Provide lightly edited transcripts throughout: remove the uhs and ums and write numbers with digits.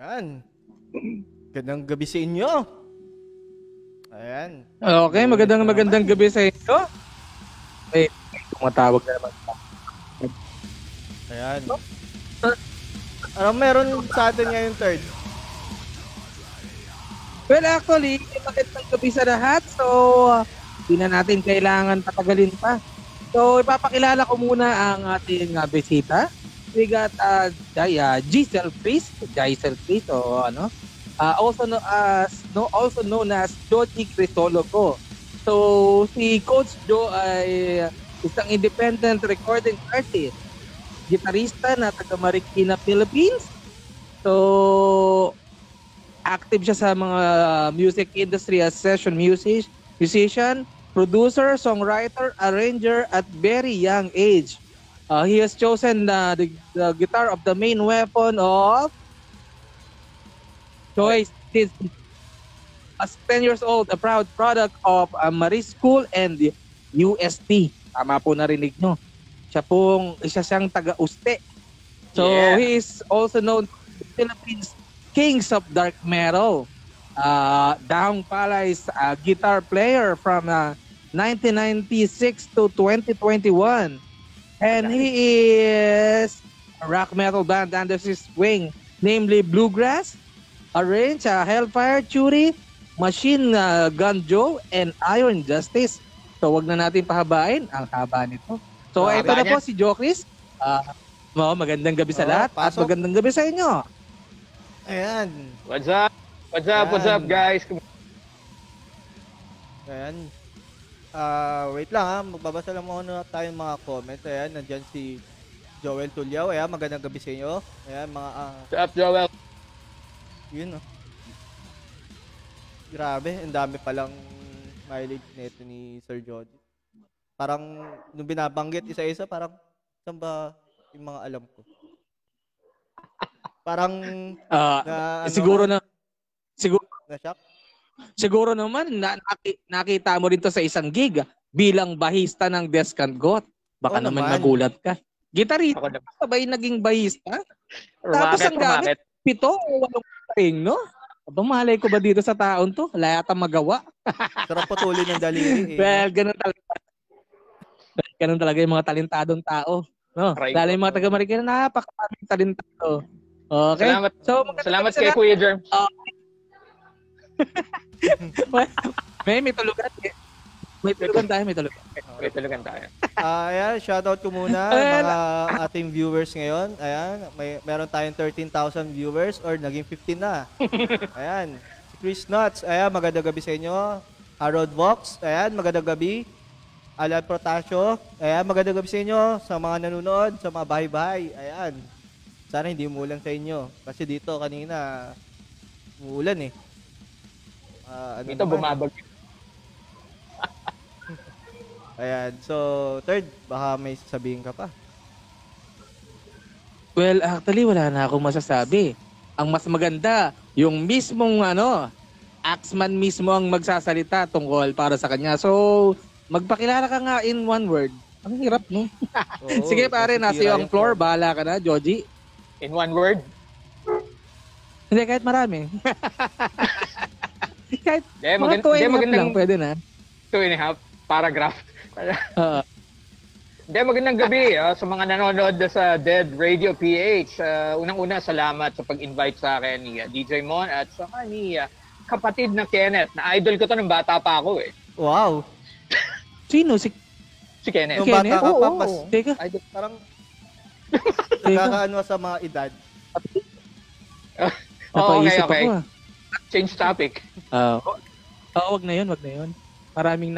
Ayan. Gandang gabi sa inyo. Ayan. Okay, magandang gabi sa inyo. Wait, tumatawag na naman. Ayan. Ano meron sa atin ngayon, third? Well, actually, magandang gabi sa lahat. So, hindi na natin kailangan patagalin pa. So, ipapakilala ko muna ang ating bisita. We got Giselle Priest, o ano? Also known as Joji Crisologo. So, si Coach Joe ay isang independent recording artist, gitarista na taga Marikina, Philippines. So, active siya sa mga music industry as session musician, producer, songwriter, arranger at very young age. He has chosen the guitar of the main weapon of choice. He's 10 years old, a proud product of Marie School and UST. Tama po narinig nyo. Isa siyang taga-Uste. So, he is also known to the Philippines Kings of Dark Metal. Daong Palais guitar player from 1996 to 2021. And he is a rock metal band under his wing, namely Bluegrass, Arrange, Hellfire, Fury, Machine Gun Joe, and Iron Justice. So, wag na natin pahabain. Ang haba nito. So, ito na po si Jokris. Magandang gabi sa lahat at magandang gabi sa inyo. Ayan. What's up? What's up, guys? Ayan. Wait lang ha. Magbabasa lang muna tayo mga comments. Ayan, nandyan si Joel Tulyaw. Ayan, magandang gabi sa inyo. Ayan, mga... What's up, Joel? Yun, Grabe, ang dami palang mileage nito ni Sir Joji. Parang, nung binabanggit isa-isa, parang, saan ba yung mga alam ko? Parang, na-shock? Siguro naman, nakita mo rin to sa isang gig bilang bahista ng Descangot. Baka naman magulat ka. Gitarista, sabay naging bahista. Tapos ang gamit, 7 o 8 string, no? Malay ko ba dito sa taon to? Wala yata magawa. Sarap patuloy ng daliri. Well, ganun talaga yung mga talentadong tao. No? Lalo yung mga taga-Marikina, napakaraming talentado. Okay? Salamat kay Kuya Germ. May tulugan. May tulugan tayo. Ayan, shoutout ko muna mga ating viewers ngayon. Ayan, meron tayong 13,000 viewers or naging 15 na. Ayan, si Chris Nuts. Ayan, magandang gabi sa inyo. Harold Vox. Ayan, magandang gabi. Alan Protasio. Ayan, magandang gabi sa inyo. Sa mga nanonood, sa mga bahay-bahay. Ayan, sana hindi umulan sa inyo. Kasi dito kanina, umulan eh. Dito bumabag. Ayan. So, third, baka may sasabihin ka pa. Well, actually, wala na akong masasabi. Ang mas maganda, yung mismong Axman mismo ang magsasalita tungkol para sa kanya. So, magpakilala ka nga in one word. Ang hirap, no? Oo, sige pare, nasa iyo ang floor. Bahala ka na, Joji. In one word? Hindi, kahit marami. Kahit mga 2.5 lang, pwede na. 2.5 paragraph. Magandang gabi sa mga nanonood sa Dead Radio PH. Unang-una, salamat sa pag-invite sa akin ni DJ Mon at saka ni kapatid na Kenneth. Na idol ko to ng bata pa ako eh. Wow! Sino? Si Kenneth. Nung bata ka pa, mas Teka. Parang nakakaano sa mga edad. Okay. Change topic. Wag na yun. Maraming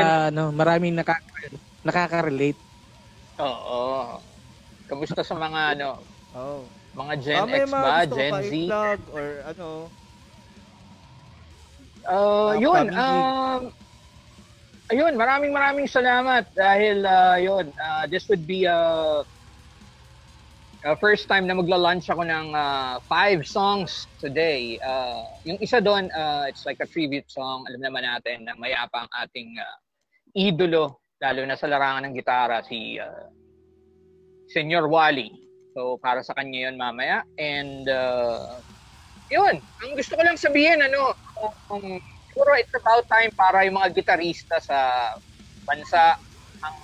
nakaka-relate. Oo. Kamusta sa mga mga Gen X ba, Gen Z? Or ano? Ayun, maraming salamat dahil this would be first time na magla-launch ako ng 5 songs today. Yung isa doon, it's like a tribute song. Alam naman natin na mayapa ang ating idolo, lalo na sa larangan ng gitara, si Senyor Wally. So, para sa kanya yun mamaya. And yun, ang gusto ko lang sabihin, siguro it's about time para yung mga gitarista sa bansa ang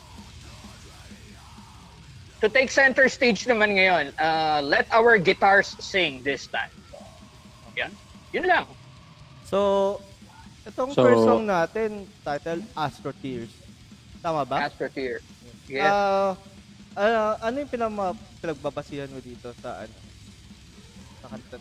to take center stage naman ngayon. Let our guitars sing this time. So, yan. Yun lang. So, itong first song natin, title Astro Tears. Tama ba? Astro Tears. Yes. Ano yung pinagbabasihan mo dito sa ano? Sa kanta?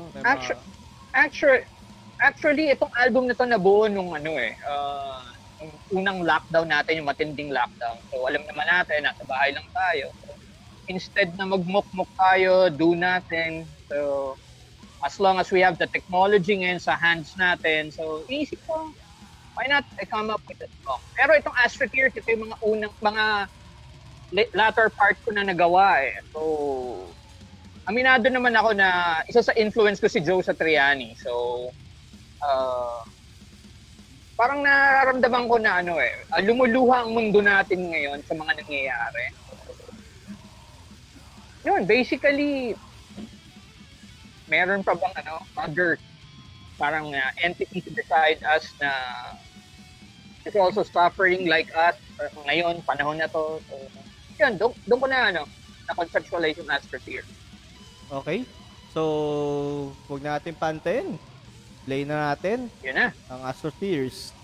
Actually, itong album na to nabuo nung yung unang lockdown natin, yung matinding lockdown. So, alam naman natin, nasa bahay lang tayo. So, instead na magmuk-muk tayo, do natin. So, as long as we have the technology ngayon sa hands natin, so, iisip ko, why not I come up with it? Pero itong Astro Tears, ito yung mga latter part ko na nagawa eh. So, aminado naman ako na isa sa influence ko si Joe Satriani. So, parang nararamdaman ko na lumuluha ang mundo natin ngayon sa mga nangyayari. Yun, basically, meron pa bang other parang entity beside us na is also suffering like us ngayon, panahon na to. So, yun, doon ko na-conceptualize yung Astro Tears. Okay. So, huwag natin pantin. Play na natin. Yun na. Ang Astro Tears.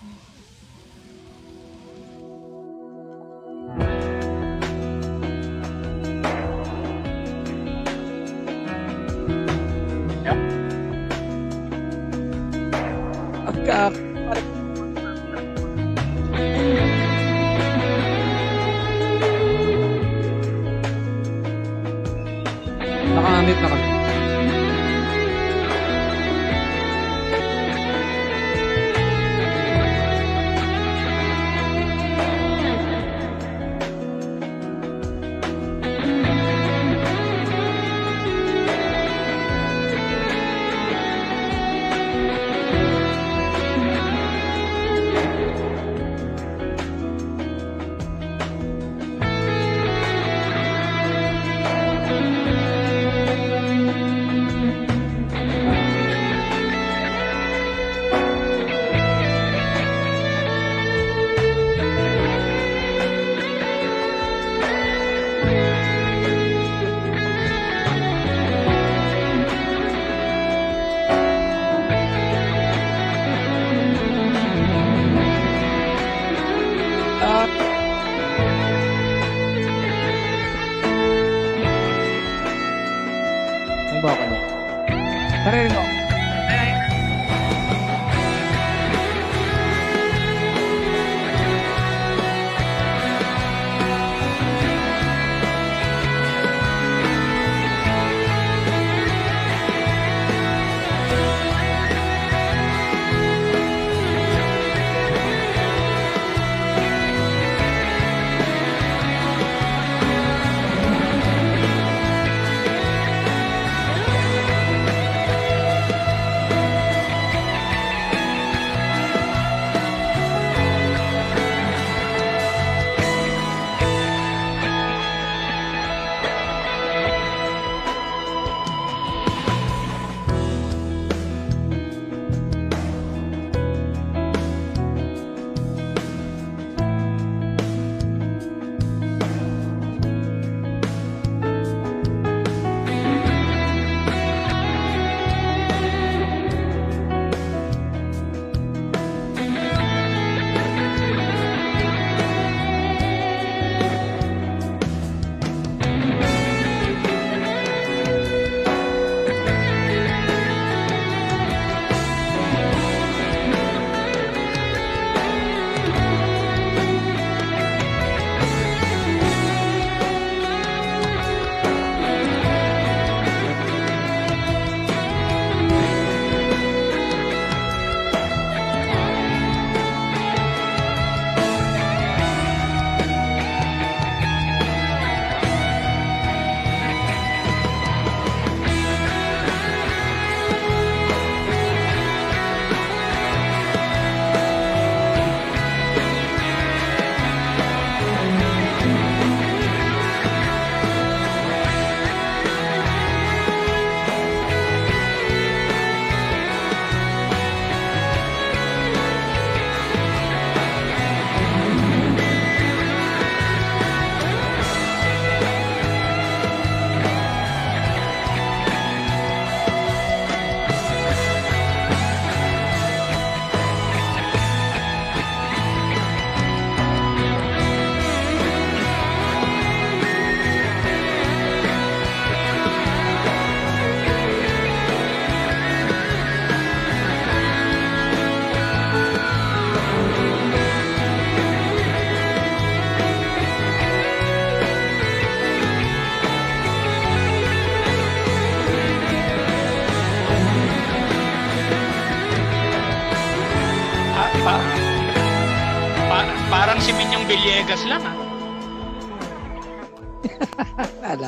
Nakamit na kami. Parang si Minyong Villegas lang, ah. Ala.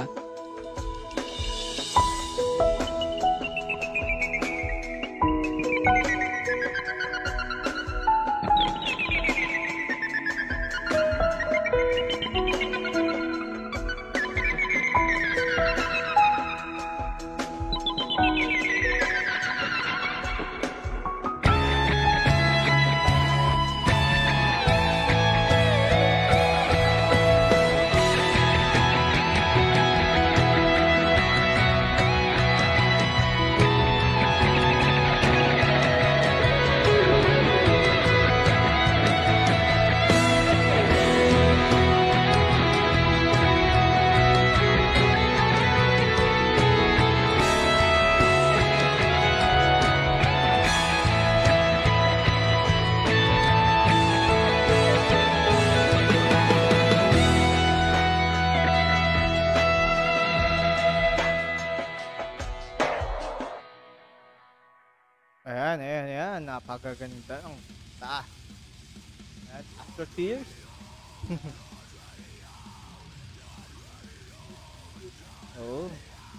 Ayan. Napakaganda ng ta. Ayan, after tears. Oh.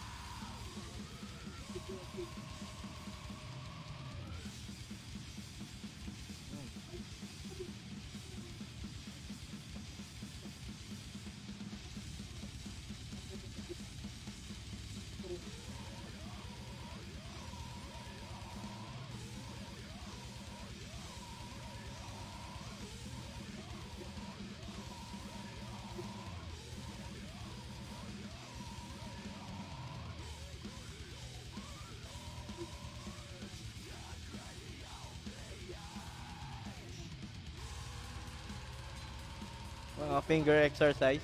Mga finger exercise.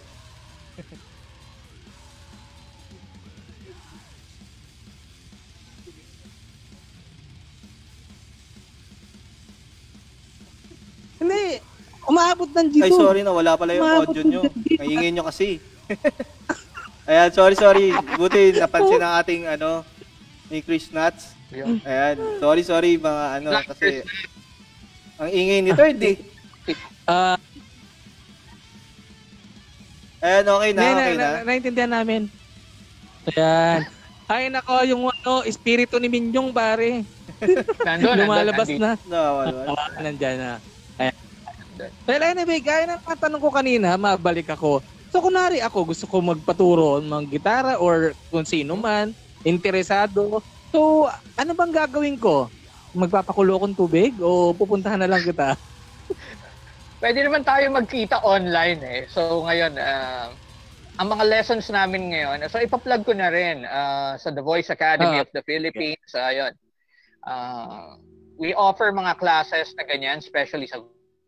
Hindi. Umaabot ng G2. Ay, sorry na. Wala pala yung audio nyo. Maingay nyo kasi. Ayan, sorry. Buti napansin ang ating, ni Chris Nuts. Ayan, sorry, mga kasi ang ingay ni Third, eh. Ayan, okay na. Naintindihan namin. Ayan. Ay, nako, yung espiritu ni Minyong, pare. Lumalabas na. Nandyan na. Ayan. Well, anyway, gaya ng tanong ko kanina, mabalik ako. So, kunwari ako, gusto ko magpaturo ng gitara or kung sino man, interesado. So, ano bang gagawin ko? Magpapakulo akong tubig o pupuntahan na lang kita? Pwede naman tayo magkita online eh. So ngayon, ang mga lessons namin ngayon, so ipa-plug ko na rin sa The Voice Academy of the Philippines. Ayun. We offer mga classes na ganyan, especially sa...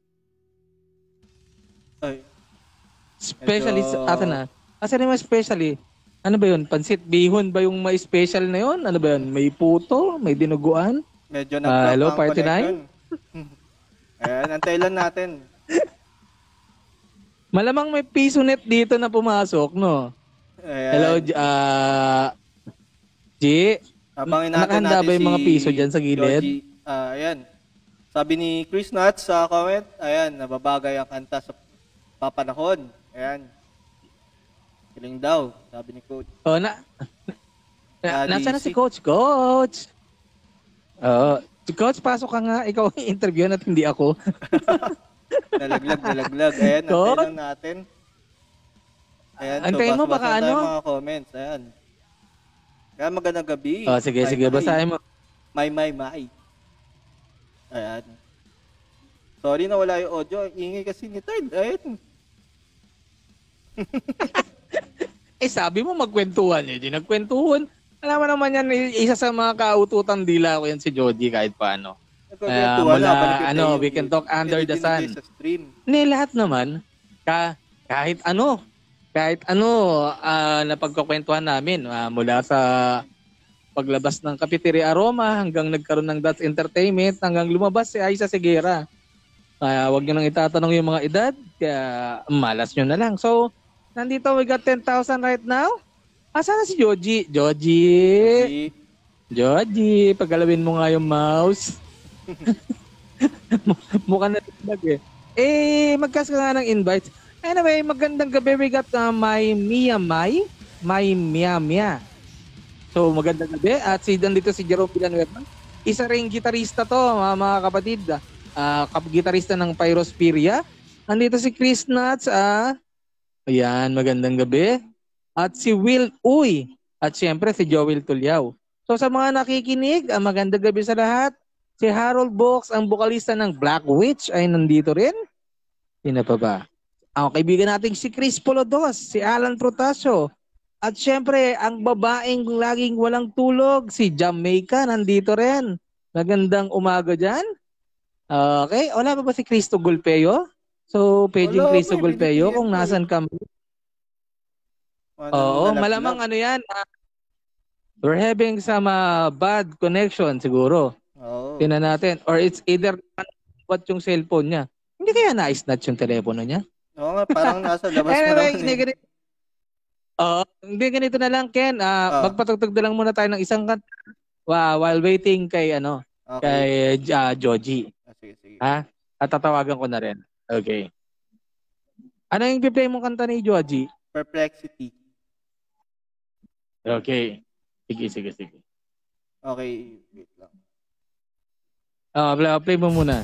Especially sa atin na. Kasi naman especially, ano ba yun? Pansit bihon ba yung may special na yun? Ano ba yun? May puto? May dinuguan? Medyo na hello, Party 9? Ayan, antay lang natin. Malamang may piso net dito na pumasok, no? Ayan. Hello, G. Nakahanda ba yung mga piso dyan sa gilid? Ayan. Sabi ni Chris Nuts sa comment, ayan, nababagay ang kanta sa papanahon. Ayan. Kiling daw, sabi ni Coach. Nasaan na si Coach? Coach! Coach, pasok ka nga. Ikaw ang interview at hindi ako. Nalaglag. Ayan, antayin lang natin. Ayan, antayin mo baka ano? Mga comments. Ayan. Kaya magandang gabi. Sige, basahin mo. My. Ayan. Sorry na wala yung audio. Ingay kasi ni Third. Ayan. Sabi mo magkwentuhan. Hindi nagkwentuhan. Alam mo naman yan, isa sa mga kaututang dila ko yan si Joji kahit paano. We can talk under the sun. Lahat naman, kahit ano, napagkukwentuhan namin mula sa paglabas ng Cafeteria Aroma hanggang nagkaroon ng That's Entertainment hanggang lumabas si Aisa Seguera. Huwag nyo nang itatanong yung mga edad, kaya malas nyo na lang. So, nandito we got 10,000 right now. Asan na si Joji? Joji, pagalawin mo nga yung mouse. Mukha na tindag eh. Magkas ka nga ng invite. Anyway, magandang gabi. We got my Mia Mai. My Mia Mia. So, magandang gabi. At nandito si Jerome Villanueva. Isa ring gitarista to, mga kapatid. Gitarista ng Pyrospheria. Nandito si Chris Nuts. Ayan, magandang gabi. At si Will Uy. At siyempre si Joel Tulyao. So, sa mga nakikinig, magandang gabi sa lahat. Si Harold Box, ang bokalista ng Black Witch, ay nandito rin. Sino pa ba? Ang kaibigan natin si Chris Polodos, si Alan Protasio. At syempre, ang babaeng laging walang tulog, si Jamaica, nandito rin. Magandang umaga dyan. Okay, wala pa ba si Cristo Gulpeo? So, paging Cristo Gulpeo, kung nasan kami. Oo, malamang ano yan. We're having some bad connection siguro. Oo. Tingnan natin. Or it's either what yung cellphone niya. Hindi kaya na-snatch yung telepono niya? Oo nga, parang nasa labas Anyway, na naman eh. hindi ganito na lang, Ken. Magpatugtog na lang muna tayo ng isang kanta while waiting kay Okay. kay Joji. Sige. Ha? At tatawagan ko na rin. Okay. Ano yung play mong kanta ni Joji? Perplexity. Okay. Sige. Okay, wait lang. Play mo muna.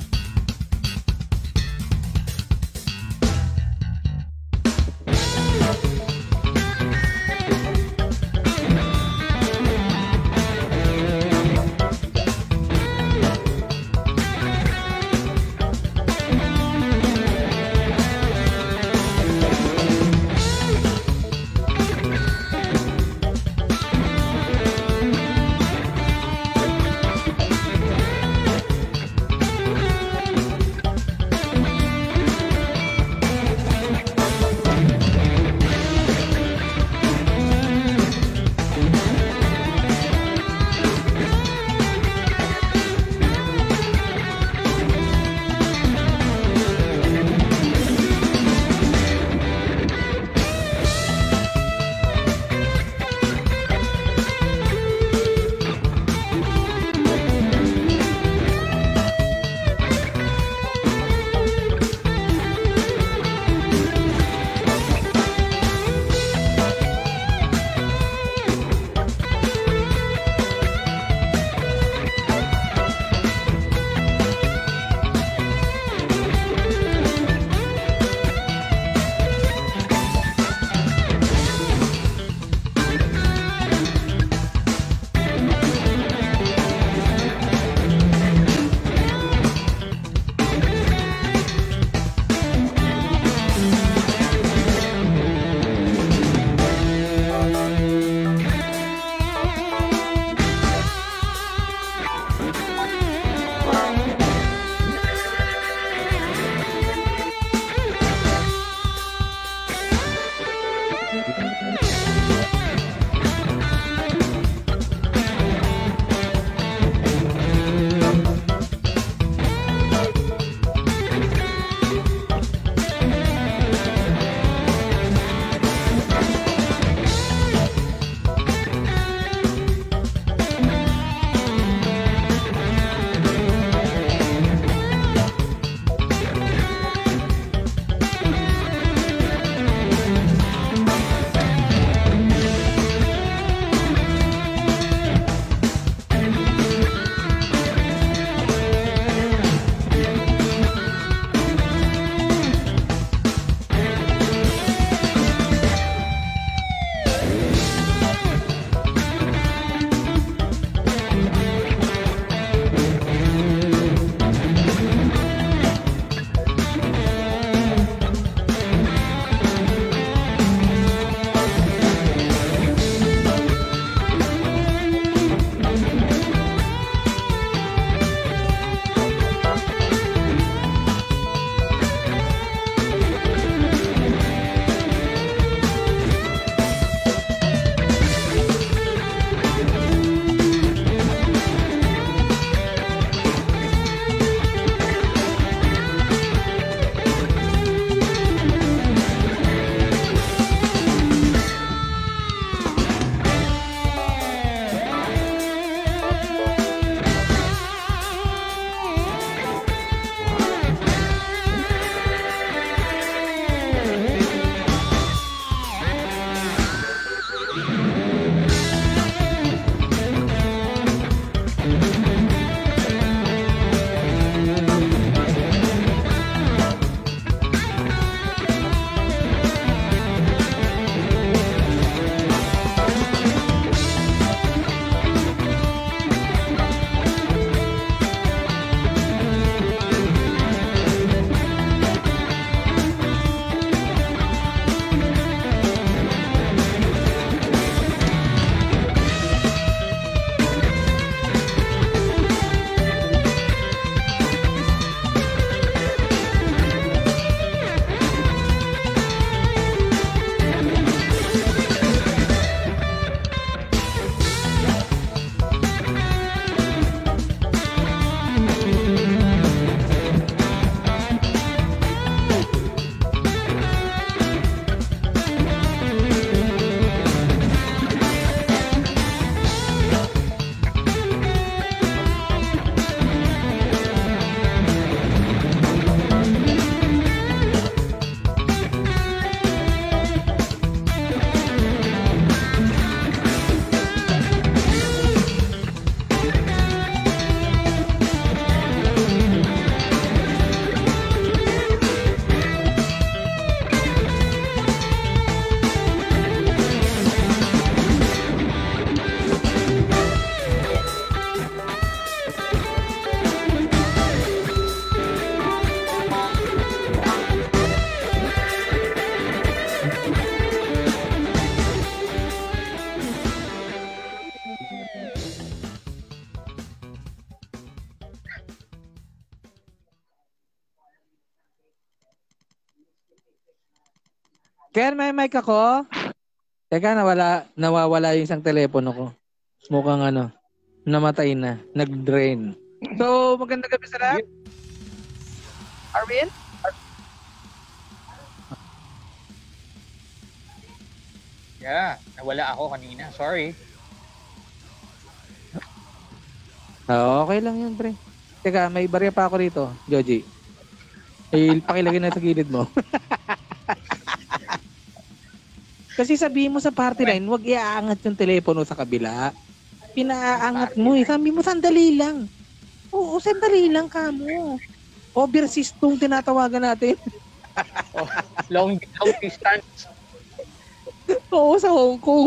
Ken, may mic ako? Teka, nawawala yung isang telepono ko. Mukhang namatay na. Nag-drain. So, magandang gabi sa lahat. Arvin? Yeah, nawala ako kanina. Sorry. Okay lang yun, pre. Teka, may barya pa ako rito, Joji. Pakilagay na sa gilid mo. Kasi sabihin mo sa party line, huwag iaangat yung telepono sa kabila. Pinaaangat mo eh. Sabi mo, sandali lang. Oo, sandali lang ka mo. Overseas tong tinatawagan natin. Long distance. Oo, sa Hong Kong.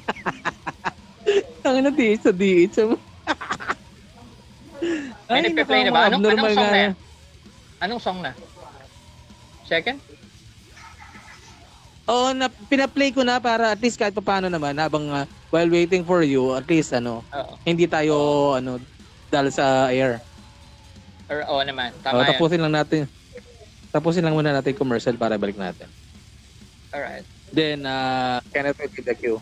Ang sa DH mo. May nagpe-play na ba? Anong song na yan? Anong song na? Second? Oo, pina-play ko na para at least kahit paano naman habang while waiting for you, at least hindi tayo dahil sa air. Oo naman, tama yan. Tapusin lang muna natin commercial para balik natin. Alright. Then, Kenneth will give the cue.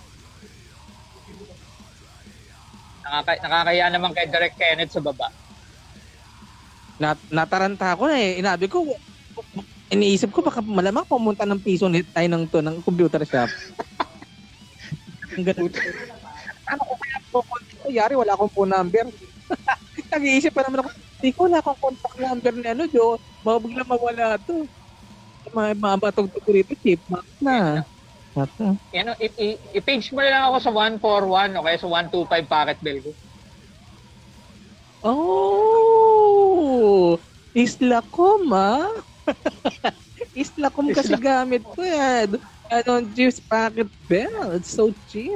Nakakaya naman kay Direk Kenneth sa baba. Nataranta ako na eh. Iniisip ko baka malamang pumunta ng piso tayo ng computer shop. Ang ganun. Ano ko kaya pupunta ko? Yari, wala akong phone number. Nag-iisip pa naman ako, hindi ko wala akong contact number ni Jo. Biglang mawala to. Mabatog ko rito, chip mark na. I-page mo na lang ako sa 141 o kaya sa 125 packet bill ko. Oh! Islacom, Islacom kasi gamit ko yan. I don't use packet bill. It's so cheap.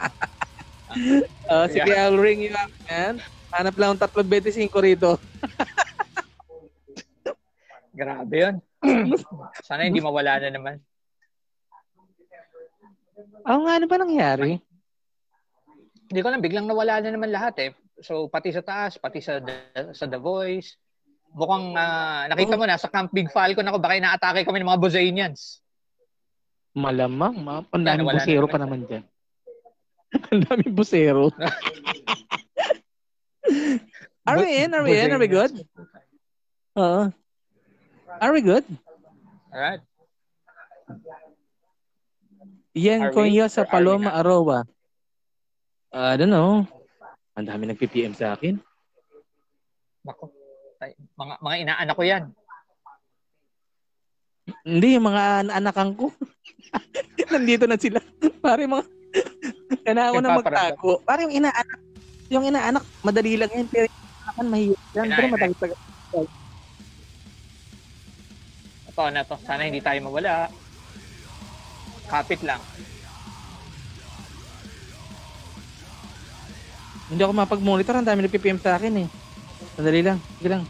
Sige, I'll ring you up, man. Hanap lang 3.25 rito. Grabe yun. Sana hindi mawala na naman. Ano ba nangyari? Hindi ko lang, biglang nawala na naman lahat eh. So, pati sa taas, pati sa The Voice. Mukhang nakita mo na, sa Camp Big Falcon ako, baka inaatake kami ng mga Bozanians. Malamang, ang daming busero pa naman dyan. Ang daming busero. Are we in? Are we good? Are we good? Alright. Yan Konya sa Paloma Arowa. I don't know. Ang dami nag-PPM sa akin. Nako. Mga inaanak ko yan. Hindi, yung mga anakan ko. Nandito na sila. Pare mga kailangan ko na magtago. Pare yung inaanak, madali lang yan. Pero yung inaanak, mahirap yan. Pero matagal-tagal. Ito na to. Sana hindi tayo mawala. Kapit lang. Hindi ako mapag-monitor. Ang dami nag-PPM sa akin eh. Madali lang. Sige lang.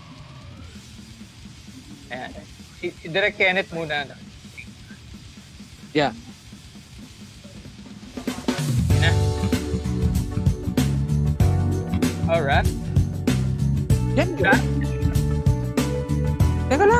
Ayan. Si Direk Kenneth muna. Yeah. Na. Alright. Yan. Teka lang.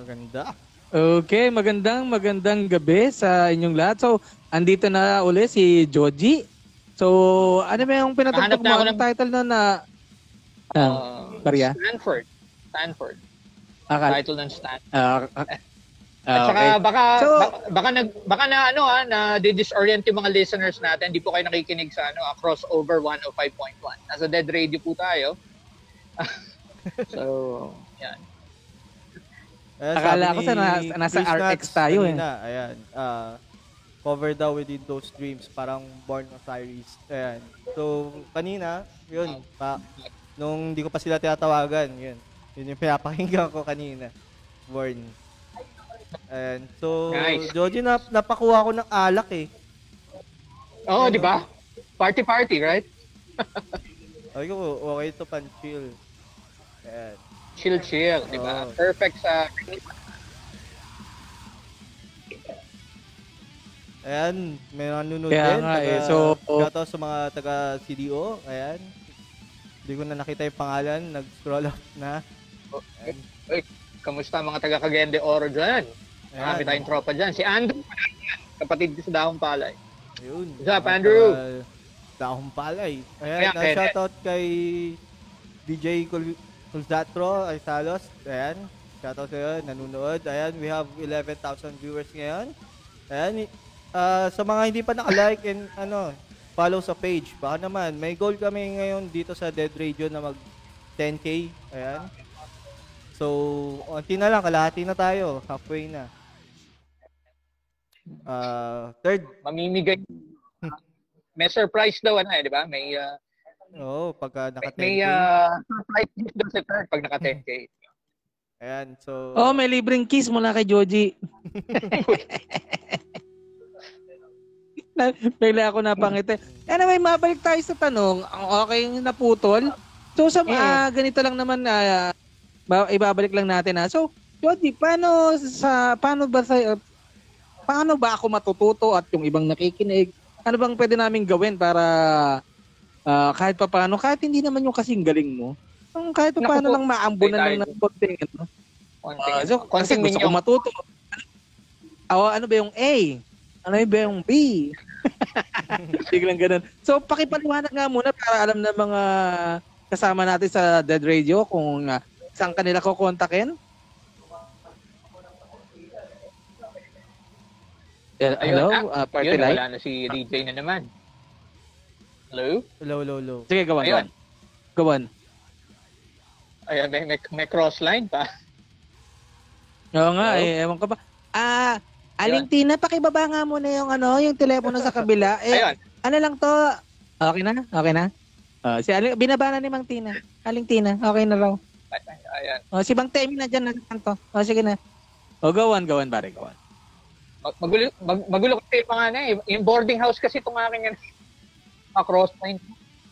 Maganda. Okay, magandang gabi sa inyong lahat. So, andito na uli si Joji. So, ano ba yung pinatugtog mo? Anong title na Maria? Stanford. Akala. Title ng Stanford. At saka okay. baka na disorient yung mga listeners natin. Hindi po kayo nakikinig sa crossover 105.1. Nasa Dead Radio po tayo. So, yan. Akala ko nasa RX tayo kanina, ayan. Cover daw within those dreams, parang Born Osiris. Ayan. So, kanina, yun, nung hindi ko pa sila tinatawagan, yun yung pinapakinggan ko kanina. Born. Ayan. So, nice. Joji, napakuha ko ng alak eh. Oo, di ba? Party, right? Ay ko, okay to pan-chill. Ayan. Chill, di ba? Perfect sa... Ayan, may nanonood kaya din. Nga, so, shoutout sa mga taga-CDO. Ayan. Hindi ko na nakita yung pangalan. Nag-scroll up na. Uy, kamusta mga taga-Cagayan de Oro dyan? Marami tayong tropa dyan. Si Andrew, kapatid ko sa Dahong Palay. Ayun. What's up, Andrew? Dahong Palay. Ayan, shoutout kay DJ Kulzatro Salos. Ayan, shoutout sa'yo, nanonood. Ayan, we have 11,000 viewers ngayon. Ayan, sa mga hindi pa naka-like and follow sa page, baka naman, may goal kami ngayon dito sa Dead Radio na mag 10K. Ayan. So, unti na lang, kalahati na tayo. Halfway na. Third. Mamimigay. May surprise daw, di ba? May... pagka naka 10K. May surprise daw si Third pag naka 10K. Ayan, so... may libreng kiss mula kay Joji. Bigla ako napangiti. Anyway, mabalik tayo sa tanong. Ang okay naputol. So, sa ganito lang naman ibabalik lang natin ha. So, Joji, paano ba ako matututo at yung ibang nakikinig? Ano bang pwede namin gawin para kahit pa paano, kahit hindi naman yung kasing galing mo, kahit pa paano lang maambunan lang ng konting so, kasi gusto ko matuto. Ano ba yung A? Ano ba yung B? Biglang ganun. So, pakipaliwanag nga muna para alam na mga kasama natin sa Dead Radio kung saan kanila ko kontakin. Hello? Party light? Wala na si DJ na naman. Hello? Hello. Sige, gawan. Ayan, may crossline pa. Oo nga, ewan ko pa. Aling Tina, pakibaba nga muna yung telepono sa kabila. Ayun. Ano lang to? Okay na? Binaba na ni Mang Tina. Aling Tina, okay na raw. Ayan. Si Bang Temi na dyan na kanto. Sige na. Gawan, pare, gawan. Magulo kasi yung mga yung boarding house kasi itong aking crossline.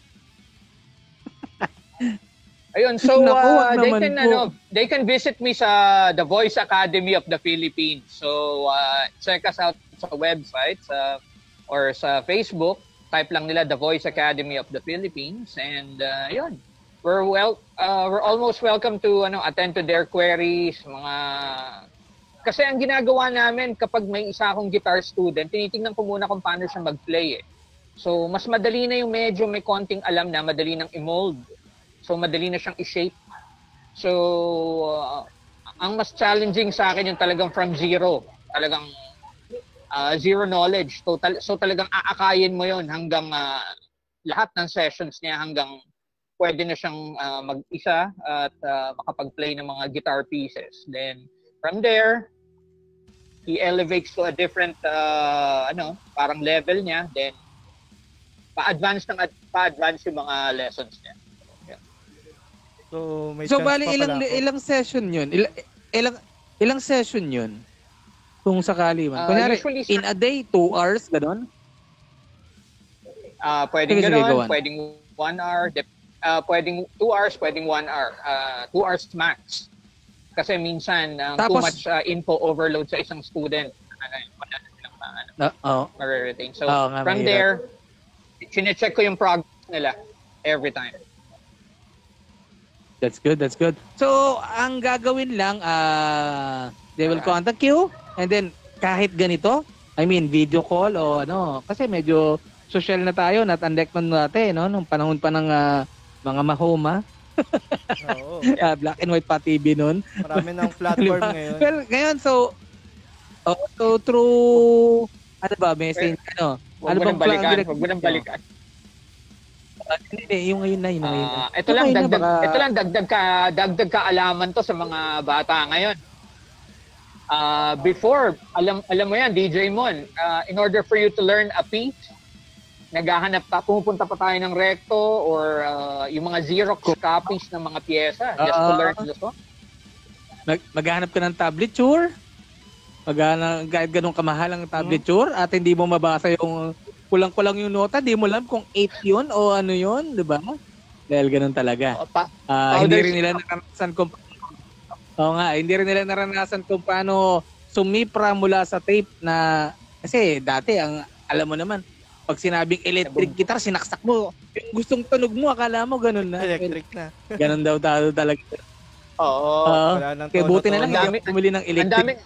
Ayun, so they can visit me sa The Voice Academy of the Philippines. So check us out sa website or sa Facebook. Type lang nila The Voice Academy of the Philippines, and yun. We're almost welcome to attend to their queries, kasi ang ginagawa namin kapag may isa akong guitar student, tinitingnan ko muna kung paano siya mag-play eh. So mas madali na yung medyo may konting alam na, madali nang i-mold. So, madali na siyang i-shape. So, ang mas challenging sa akin yung talagang from zero. Talagang zero knowledge. So, talagang aakayin mo yon hanggang lahat ng sessions niya hanggang pwede na siyang mag-isa at makapag-play ng mga guitar pieces. Then, from there, he elevates to a different, parang level niya. Then, pa-advance yung mga lessons niya. So, may so chance bali pa pala ilang session 'yun? Ilang session 'yun? Kung sakali man. Kunyari, in a day, 2 hours, gano'n? Pwedeng gano'n, pwedeng 1 hour, pwedeng 2 hours, pwedeng 1 hour. 2 hours max. Kasi minsan, too much info overload sa isang student. Wala na silang ma-retain. So, from there, chinecheck ko yung progress nila every time. That's good. So, ang gagawin lang, They will contact you and then kahit ganito, I mean video call o ano, kasi medyo social na tayo, not unlike man natin, no? Nung panahon pa ng mga mahoma. Oo. Black and white pa TV nun. Marami ng platform ngayon. Well, ngayon, so through, ano ba, message, ano? Huwag mo nang balikan. Hindi, yung ngayon na, yun. Ito lang, dagdag kaalaman to sa mga bata ngayon. Before, alam mo yan, DJ Mon, in order for you to learn a piece, pumupunta pa tayo ng recto or yung mga Xerox copies ng mga pyesa just to learn the song. Maghanap ka ng tablature, kahit ganun kamahalang tablature at hindi mo mabasa yung kulang-kulang yung nota, di mo alam kung 8 yun o ano yun, di ba? Dahil ganun talaga. Hindi rin nila naranasan kung paano sumipra mula sa tape na, kasi dati, alam mo naman, pag sinabing electric guitar, sinaksak mo. Yung gustong tunog mo, akala mo ganun na. Electric na. Ganun daw talaga. Oo. Kaya buti na lang, hindi ako pumili ng electric.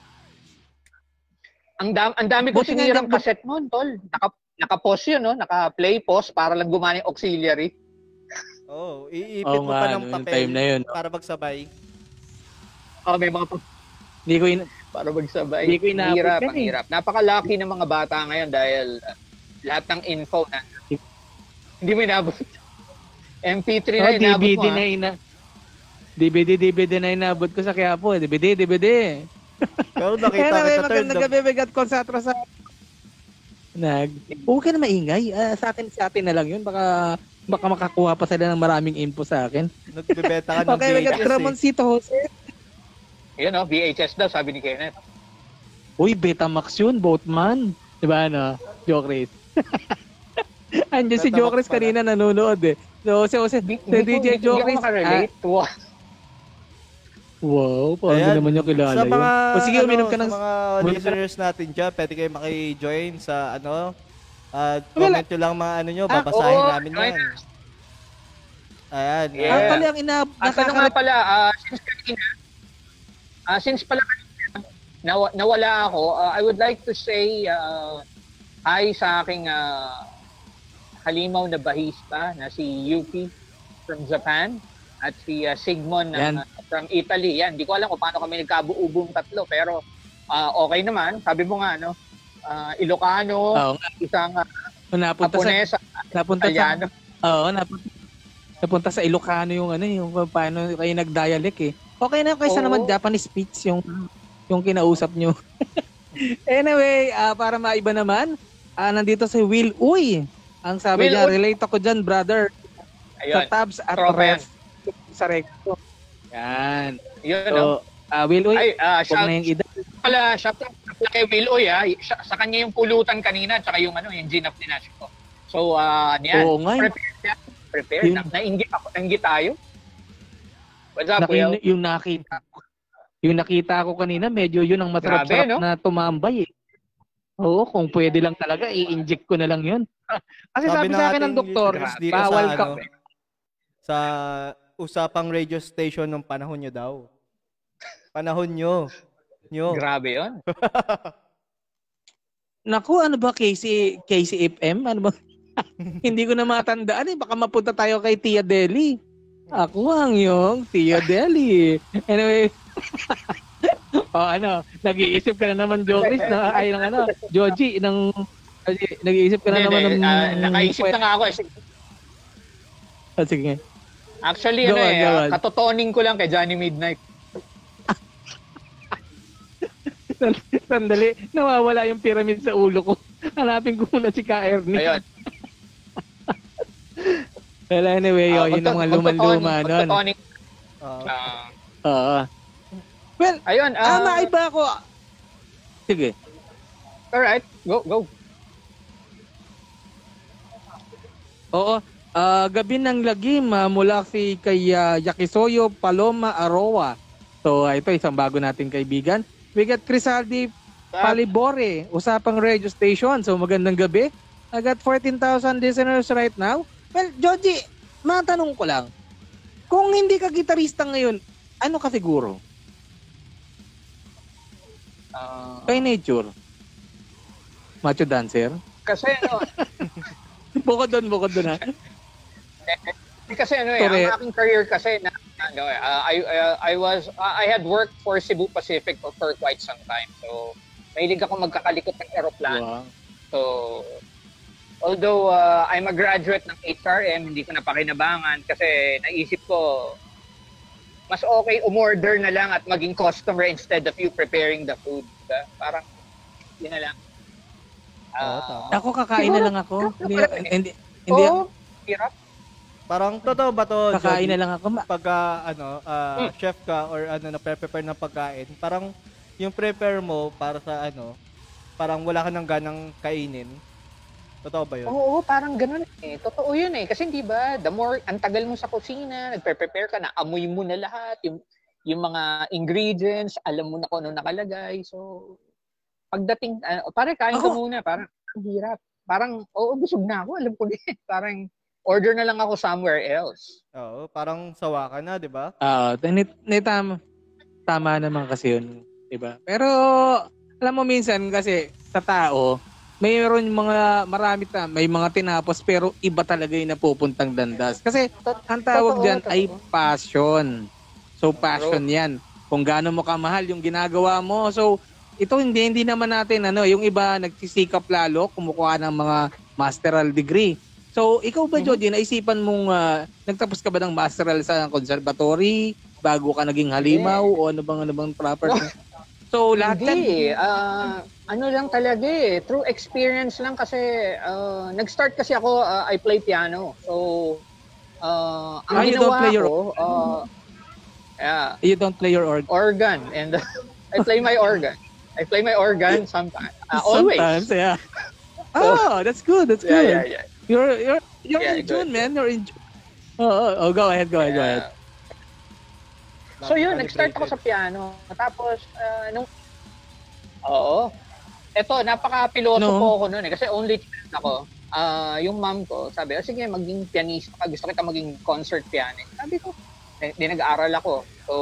Ang dami ko sinirang cassette noon, tol. Naka-pause yun, no? Naka-play pause para lang gumana yung auxiliary. Oo, iipit mo pa ng papel time na yun, no? para magsabay. May mga para magsabay. Hindi ko inaabot. Hirap. Napaka-lucky ng mga bata ngayon dahil lahat ng info na hindi mo inabot. MP3 na inabot mo. DVD na inabot ko sa Quiapo. DVD. Pero nakita kita magandang gabi, bigat ko sa atras sa huwag ka na maingay. Sa atin na lang yun. Baka makakuha pa sila ng maraming info sa akin. Nagbebenta ka ng okay, VHS. Ramoncito Jose. Yun, VHS daw, sabi ni Kenneth. Uy, Betamax yun, Boatman. Diba, ano? Joke race. Andiyan si Jokres kanina nanonood eh. So, si DJ Jokres. Wow, paano naman yung kilala sa mga, yun? Sige, uminom ka ng... Sa mga listeners natin dyan, pwede kayo maki-join sa comment nyo lang mga nyo, babasahin namin yan. Ayan. Yeah. Actually, ang nga pala, since pala nawala ako, I would like to say hi sa aking halimaw na bahista na si Yuki from Japan at si Sigmon from Italy. Yan, hindi ko alam kung paano kami nagkabuo-buong tatlo pero okay naman. Sabi mo nga, no? Ilocano, isang Japonesa, Italiano. Napunta sa Ilocano yung paano kayo nag-dialect eh. Okay na kaysa naman Japanese speech yung kinausap nyo. Anyway, para maiba naman, nandito si Will Uy. Ang sabi niya, relate ako dyan, brother. Ayun. Sa tabs at ref. Sa recto. Yan. Yun, so, Will Uy, shout out kay Will Uy, sa kanya yung pulutan kanina, tsaka yung gin of dinash ko. So, yan. Oo nga. Prepare. Nainggit tayo. What's up, Will? Yung nakita ko kanina, medyo yun ang masarap-sarap no? Na tumambay eh. Oo, kung pwede lang talaga, i-inject ko na lang yun. Kasi sabi sa akin ng doktor, bawal ka. Sa usapang radio station ng panahon nyo daw. Panahon nyo. Grabe yun. Naku, ano ba KCFM? Ano ba? Hindi ko na matandaan eh. Baka mapunta tayo kay Tia Deli. Ako ang yung Tia Deli. Anyway. Nag-iisip ka na naman, Joris, Joji, nag-iisip ka na naman ng... nakaisip na nga ako eh. Sige. Actually, katotoning ko lang kay Johnny Midnight. Sandali, nawawala yung pyramid sa ulo ko. Hanapin ko muna si Ka Ernie. Ayun. Well, anyway, yun ang mga luman-luma nun. Well, ayun. Maiba ako. Sige. Alright, go. Oo. Gabi ng lagim mula kay Yakisoyo Paloma Aroa. So, ito isang bago nating kaibigan. We got Crisaldi Palibore, usapang radio station. So, magandang gabi. I got 14,000 listeners right now. Well, Joji, matanong ko lang. Kung hindi ka gitarista ngayon, ano ka siguro? By nature. Macho dancer. Kasi ano, Bukod doon ha. kasi ano Correct. ang aking career kasi na ano I had worked for Cebu Pacific for quite some time. So mahilig ako magkakalikot ng eroplano. Wow. So although I'm a graduate ng HRM, hindi ko napakinabangan kasi naisip ko mas okay umorder na lang at maging customer instead of you preparing the food. Diba? Parang yun na lang. Oo, tama. Ako kakain na lang ako. Hindi Oo, hirap. Parang totoo ba to, kakain Jody? na lang ako. Pagka chef ka or na-prepare ng pagkain, parang yung prepare mo para sa parang wala ka nang ganang kainin. Totoo ba yun? Oo, parang ganun eh. Totoo yun eh. Kasi di ba, the more ang tagal mo sa kusina, nagpe-prepare ka na, amoy mo na lahat, yung mga ingredients, alam mo na kung ano nakalagay. So, pagdating, parang kain ka muna, parang ang hirap. Parang, busog na ako, alam ko na eh. Parang, order na lang ako somewhere else. Oo, parang sawa ka na, di ba? Tama naman kasi yun. Diba? Pero, alam mo minsan kasi, sa tao, may mga tinapos pero iba talaga yung napupuntang landas. Kasi ang tawag dyan ay passion. So passion yan. Kung gaano mo kamahal yung ginagawa mo. So ito hindi naman natin yung iba nagsisikap lalo, kumukuha ng mga masteral degree. So ikaw ba Jody, naisipan mong nagtapos ka ba ng masteral sa conservatory bago ka naging halimaw o ano bang proper? So lahat hindi, ano lang talaga eh, through experience lang kasi nag-start kasi ako, I play piano. So ang ginawa ko, you don't play your organ? Organ, and I play my organ. I play my organ sometimes. Always. Sometimes, yeah. Oh, that's good. That's good. Yeah. You're Yeah, in June, good. man. You're in June. Oh, go ahead. So yun, nag-start ako sa piano. Tapos, eto, napaka-piloso po ako noon eh. Kasi only child ako. Yung mom ko, sabi, sige, maging pianista ka. Gusto kita maging concert pianist. Sabi ko, di nag-aaral ako. So,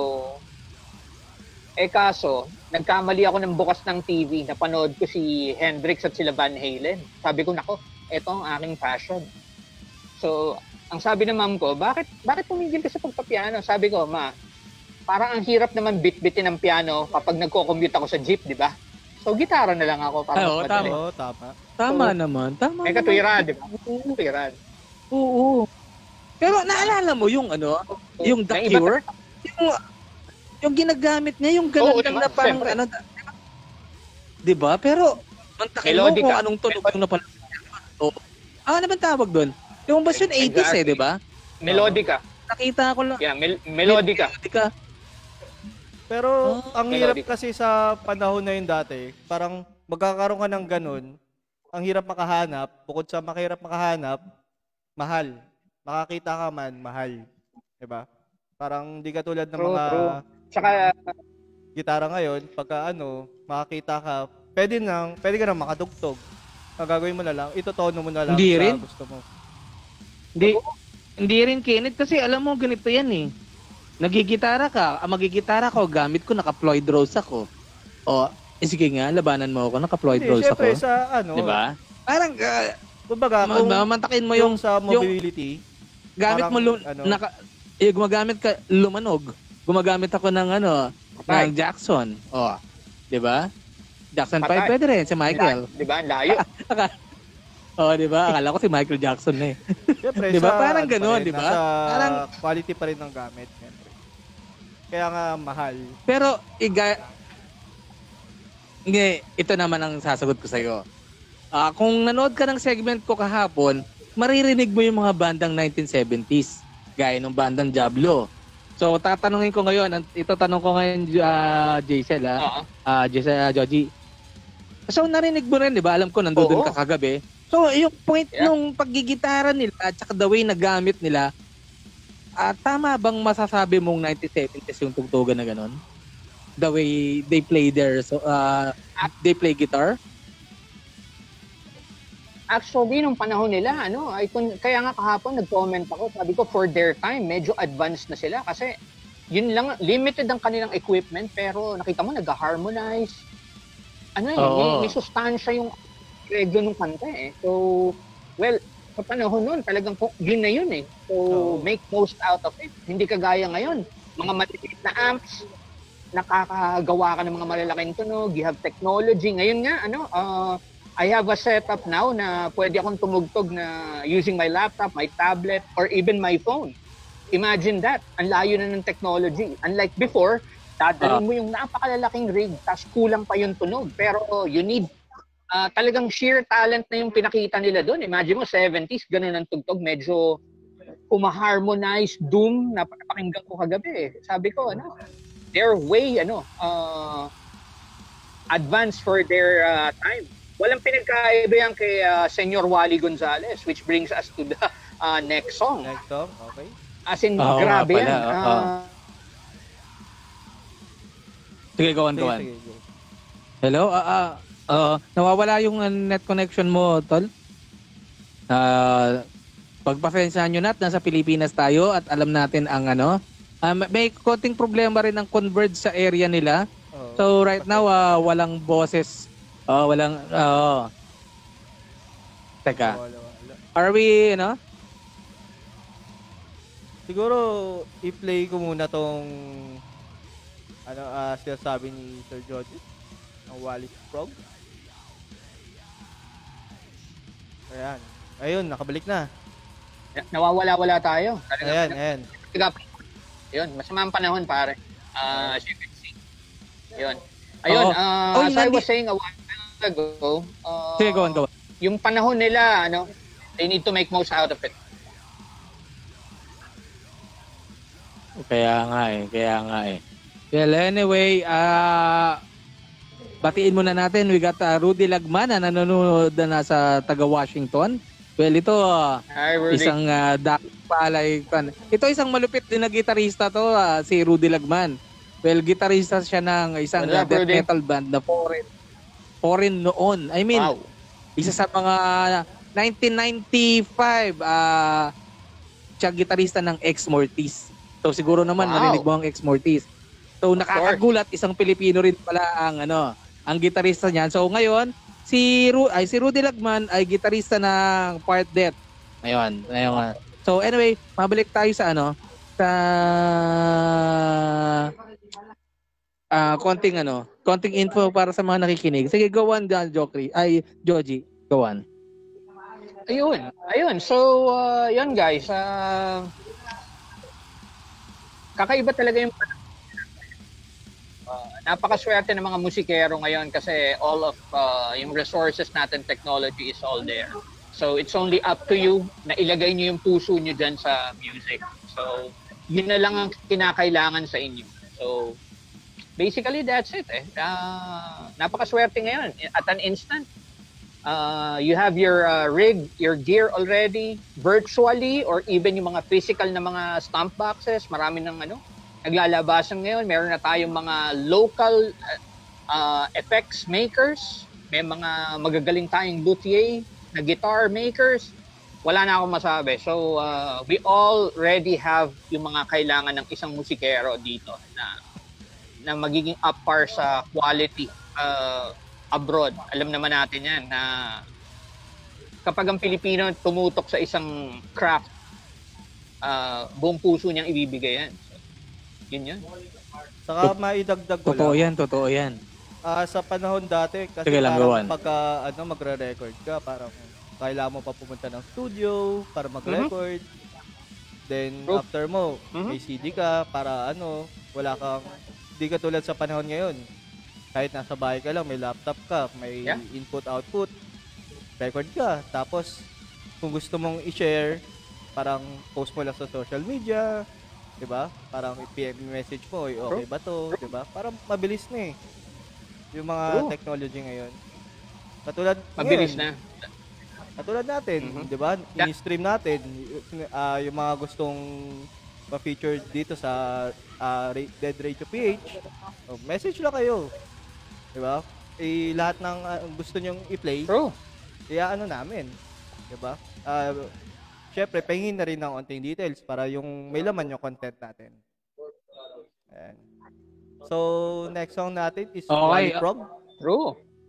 kaso, nagkamali ako ng bukas ng TV. Napanood ko si Hendrix at sila Van Halen. Sabi ko, nako, eto ang aking passion. So, ang sabi ng mom ko, bakit tumigil ka sa pagpapiano? Sabi ko, ma, parang ang hirap naman bit-bitin ng piano kapag nagko-commute ako sa jeep, di ba? So, gitara na lang ako para mas madali. Oo, tama. Tama naman. May katwiran, di ba? Katwiran. Oo. Pero naalala mo yung yung The Cure? Yung ginagamit niya, yung ganun lang na parang siyempre. di ba? Pero, mantakin mo Melodica. kung anong tunog yung napalagay. Ano ba tawag doon? Yung ba yun 80s di ba? Melodica. Nakita ko lang. Yeah, melodica. Pero ang hirap Melodic. kasi sa panahon na yun dati, parang magkakaroon ka ng ganun, ang hirap makahanap, bukod sa mahirap makahanap, mahal. Makakita ka man, mahal. Diba? Parang di katulad ng mga True. Tsaka, gitara ngayon, pagka makakita ka, pwede ka nang makadugtog. Ang gagawin mo na lang, itotono mo na lang Hindi sa rin. gusto mo. Hindi rin, Kenneth, kasi alam mo, ganito yan eh. Nagigitara ka, magigitara ko, gamit ko, naka-Floyd Rose ako. Sige nga, labanan mo ako, naka-Floyd Rose ako. Siyempre, sa Di ba? Parang, kumbaga, kung mamantakin mo yung sa mobility, gamit mo, gumagamit ka, lumanog. Gumagamit ako ng ng Jackson. Di ba? Jackson 5 Patay. pwede rin, si Michael. di ba? Ang layo. Di ba? Akala ko si Michael Jackson na eh. siyempre, Di ba? sa, Parang ano ganun, pa rin, di ba? nasa Parang, quality pa rin ng gamit. Siyempre. Kaya nga, mahal. pero, ito naman ang sasagot ko sa'yo. Kung nanood ka ng segment ko kahapon, maririnig mo yung mga bandang 1970s, gaya ng bandang Diablo. So, tatanungin ko ngayon, tanong ko ngayon, Jaisel, Joji. So, narinig mo rin, di ba? Alam ko, nandun ka kagabi. So, yung point nung paggigitara nila at saka the way na gamit nila, tama bang masasabi mong 1970s yung tugtugan na gano'n? The way they play they play guitar? Actually, nung panahon nila, kaya nga kahapon nag-comment ako, sabi ko for their time, medyo advanced na sila kasi yun lang, limited ang kanilang equipment pero nakita mo nag-harmonize, ano eh, Oo. may sustansya yung reglo ng kanta eh. So, well, sa panahon nun, talagang yun na yun eh. So, Oo. make most out of it. Hindi kagaya ngayon. Mga matitiit na amps, nakakagawa ka ng mga malalaking tunog, you have technology. Ngayon nga, I have a setup now na pwede akong tumugtog na using my laptop, my tablet, or even my phone. Imagine that. Ang layo na ng technology. Unlike before, dadalhin mo yung napakalalaking rig, tapos kulang pa yung tunog. Pero you need talagang sheer talent na yung pinakita nila doon. Imagine mo, 70s, ganun ang tugtog. Medyo humaharmonize, doom, na pakinggan ko kagabi. Sabi ko, they're way, advanced for their time. Walang pinagkaiba yan kay Senyor Wally Gonzalez, which brings us to the next song. Next song, okay. As in, Oo, grabe nga pala, yan. Sige, go on. Sige, go. Hello? Nawawala yung net connection mo, Tol. Pagpasensyahan nyo nasa Pilipinas tayo at alam natin ang may konting problema rin ang converge sa area nila. Oo. So right now, walang boses. Teka, Wala. are we, Siguro, i-play ko muna tong sinasabi ni Sir Jody, ang Wallis Frog. Ayan. Ayun, nakabalik na. Nawawala-wala tayo. Ayan. Yun, masama ang panahon, pare. As you can see. Yun. Ayun, as I was saying a while ago, sige, go on. yung panahon nila, they need to make most out of it. Kaya nga eh. Well, anyway, batiin muna natin. We got Rudy Lagman na nanonood na nasa taga-Washington. Well, ito Hi, Rudy. isang palay. Ito isang malupit din na gitarista to, si Rudy Lagman. Well, gitarista siya ng isang What's up, death Rudy? metal band na foreign noon. I mean, Wow. isa sa mga 1995 siya gitarista ng Ex Mortis. So siguro naman Wow. marinig mo ang Ex Mortis. So nakakagulat, isang Pilipino rin pala ang gitarista niyan. So ngayon, si Rudy Lagman ay gitarista ng Part Death. Ayun. So anyway, mabalik tayo sa konting info para sa mga nakikinig. Sige, go on, Joji. Go on. Ayun. So, yun guys. Kakaiba talaga yung napakaswerte ng mga musikero ngayon kasi all of yung resources natin, technology is all there. So, it's only up to you na ilagay nyo yung puso nyo dyan sa music. So, yun na lang ang kinakailangan sa inyo. So, basically, that's it. Napakaswerte ngayon. At an instant, you have your rig, your gear already, virtually, or even yung mga physical na mga stomp boxes. Marami ng naglalabasan ngayon. Meron na tayong mga local effects makers. May mga magagaling tayong luthier na guitar makers. Wala na akong masabi. So, we already have yung mga kailangan ng isang musikero dito na magiging up par sa quality abroad. Alam naman natin yan na kapag ang Pilipino tumutok sa isang craft, buong puso niyang ibibigay yan. So, yun. Saka maidagdag ko Totoo yan. sa panahon dati, kasi Sige lang, parang Rowan. pagka magre-record ka, parang kailangan mo pa pumunta ng studio para mag-record. Then, True. after mo, may CD ka para wala kang, di ka tulad sa panahon ngayon. Kahit nasa bahay ka lang, may laptop ka, may input-output, record ka. Tapos, kung gusto mong i-share, parang post mo lang sa social media, di ba? Parang i-PM message mo, okay ba to? Di ba? Parang mabilis na eh. Yung mga technology ngayon. Katulad Mabilis ngayon, na. Katulad natin, di ba? I-stream natin yung mga gustong ma-feature dito sa Dead Radio PH. Message lang kayo. Di ba? Lahat ng gusto nyong i-play, True. kaya namin. Di ba? Syempre, pahingin na rin ng onting details para yung may laman yung content natin. Ayan. So, next song natin is Okay. Wally Frog. True.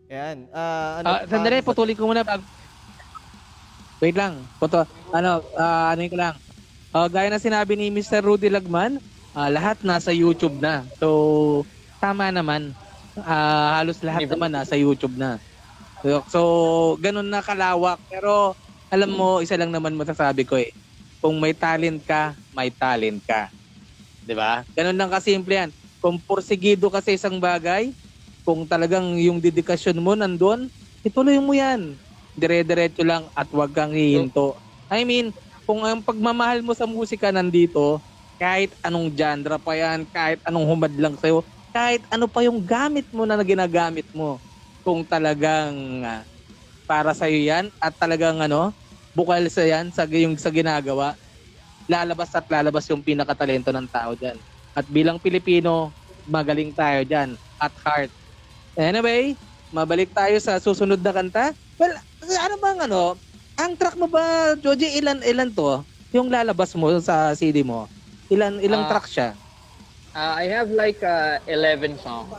Ayan. Sandali, putulin ko muna. Wait lang. Ano ko lang. Gaya na sinabi ni Mr. Rudy Lagman, lahat nasa YouTube na. So, tama naman. Halos lahat naman nasa YouTube na. So, ganun na kalawak. Pero, alam mo, isa lang naman masasabi ko eh. Kung may talent ka, may talent ka. 'Di ba? Ganun lang kasimple yan. Kung porsigido ka sa isang bagay, kung talagang yung dedikasyon mo nandun, ituloy mo yan. Dire-diretso lang at wag kang hihinto. I mean, kung ang pagmamahal mo sa musika nandito, kahit anong genre pa yan, kahit anong humadlang sa'yo, kahit ano pa yung gamit mo na ginagamit mo, kung talagang para sa'yo yan at talagang bukal sa yan sa ginagawa, lalabas at lalabas yung pinakatalento ng tao dyan. At bilang Pilipino, magaling tayo dyan at heart. Anyway, mabalik tayo sa susunod na kanta. Well, ano bang ang track mo ba, Joji, ilan to? Yung lalabas mo sa CD mo? Ilang track siya? I have like 11 songs.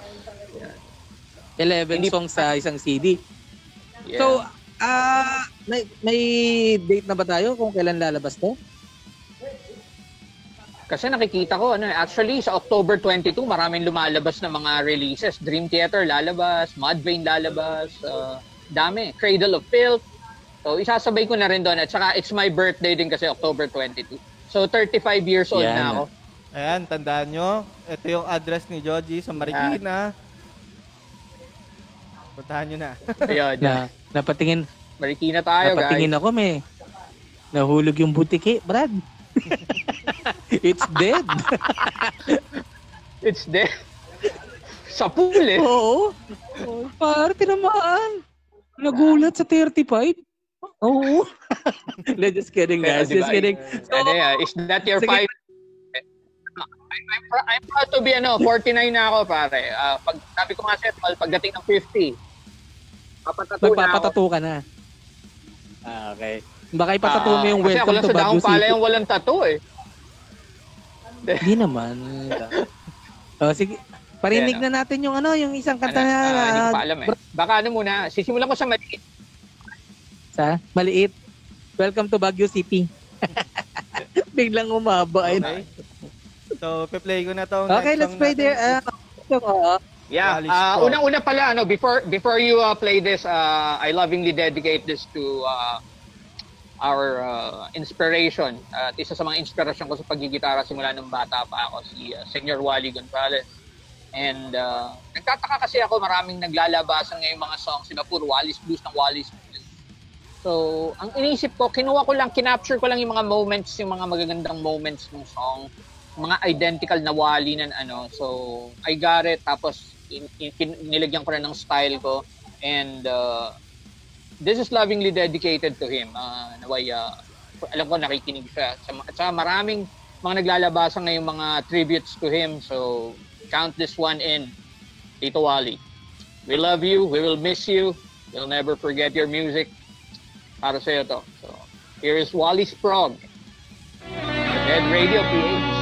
11 songs sa isang CD. Yeah. So, may date na ba tayo kung kailan lalabas to? Kasi nakikita ko, actually sa October 22, maraming lumalabas na mga releases. Dream Theater lalabas, Mudvayne lalabas, dami. Cradle of Filth. So, isasabay ko na rin doon. At saka, it's my birthday din kasi October 22. So, 35 years old na ako. Ayan, tandaan nyo. Ito yung address ni Joji sa Marikina. Puntahan nyo na. Ayun. Napatingin. Marikina tayo, Napatingin guys. ako, nahulog yung butiki, Brad. It's dead. It's dead. Sa pool eh. Oo. Pare, tinamaan. Nagulat sa 35. Oo. Just kidding, guys. Just kidding. So, is that your five? I'm proud to be 49 na ako, pare. Pag sabi ko nga sa Paul, pagdating ng 50, magpapatato ka na. Okay. Baka ipatato mo yung Welcome to Baguio City. Kasi ako lang sa daong pala yung walang tattoo eh. Hindi naman. Sige. Parinig na natin yung yung isang kanta na. Hindi ko pa alam eh. Baka muna, sisimulan ko sa maliit. Sa maliit. Welcome to Baguio City. Biglang umaba. Okay. So, pe-play ko na to. Okay, let's play there. Yeah, unang-una pala, before you play this, I lovingly dedicate this to our inspiration. At isa sa mga inspirasyon ko sa paggigitara simula nung bata pa ako, si Senior Wally Gonzalez. And nagtataka kasi ako, maraming naglalabasan ngayong mga songs, sila puro Wally's Blues ng Wally's Blues. So, ang inisip ko, kinapture ko lang yung mga moments, yung mga magagandang moments ng song, mga identical na Wally na So, I got it, tapos nilagyan ko na ng style ko, and this is lovingly dedicated to him. Naway, alam ko nakikinig siya. At saka maraming mga naglalabasan ngayong mga tributes to him, so count this one in, Tito Wally. We love you, we will miss you, we'll never forget your music. Para sa'yo to. So, here is Wally Sprog, Dead Radio PH.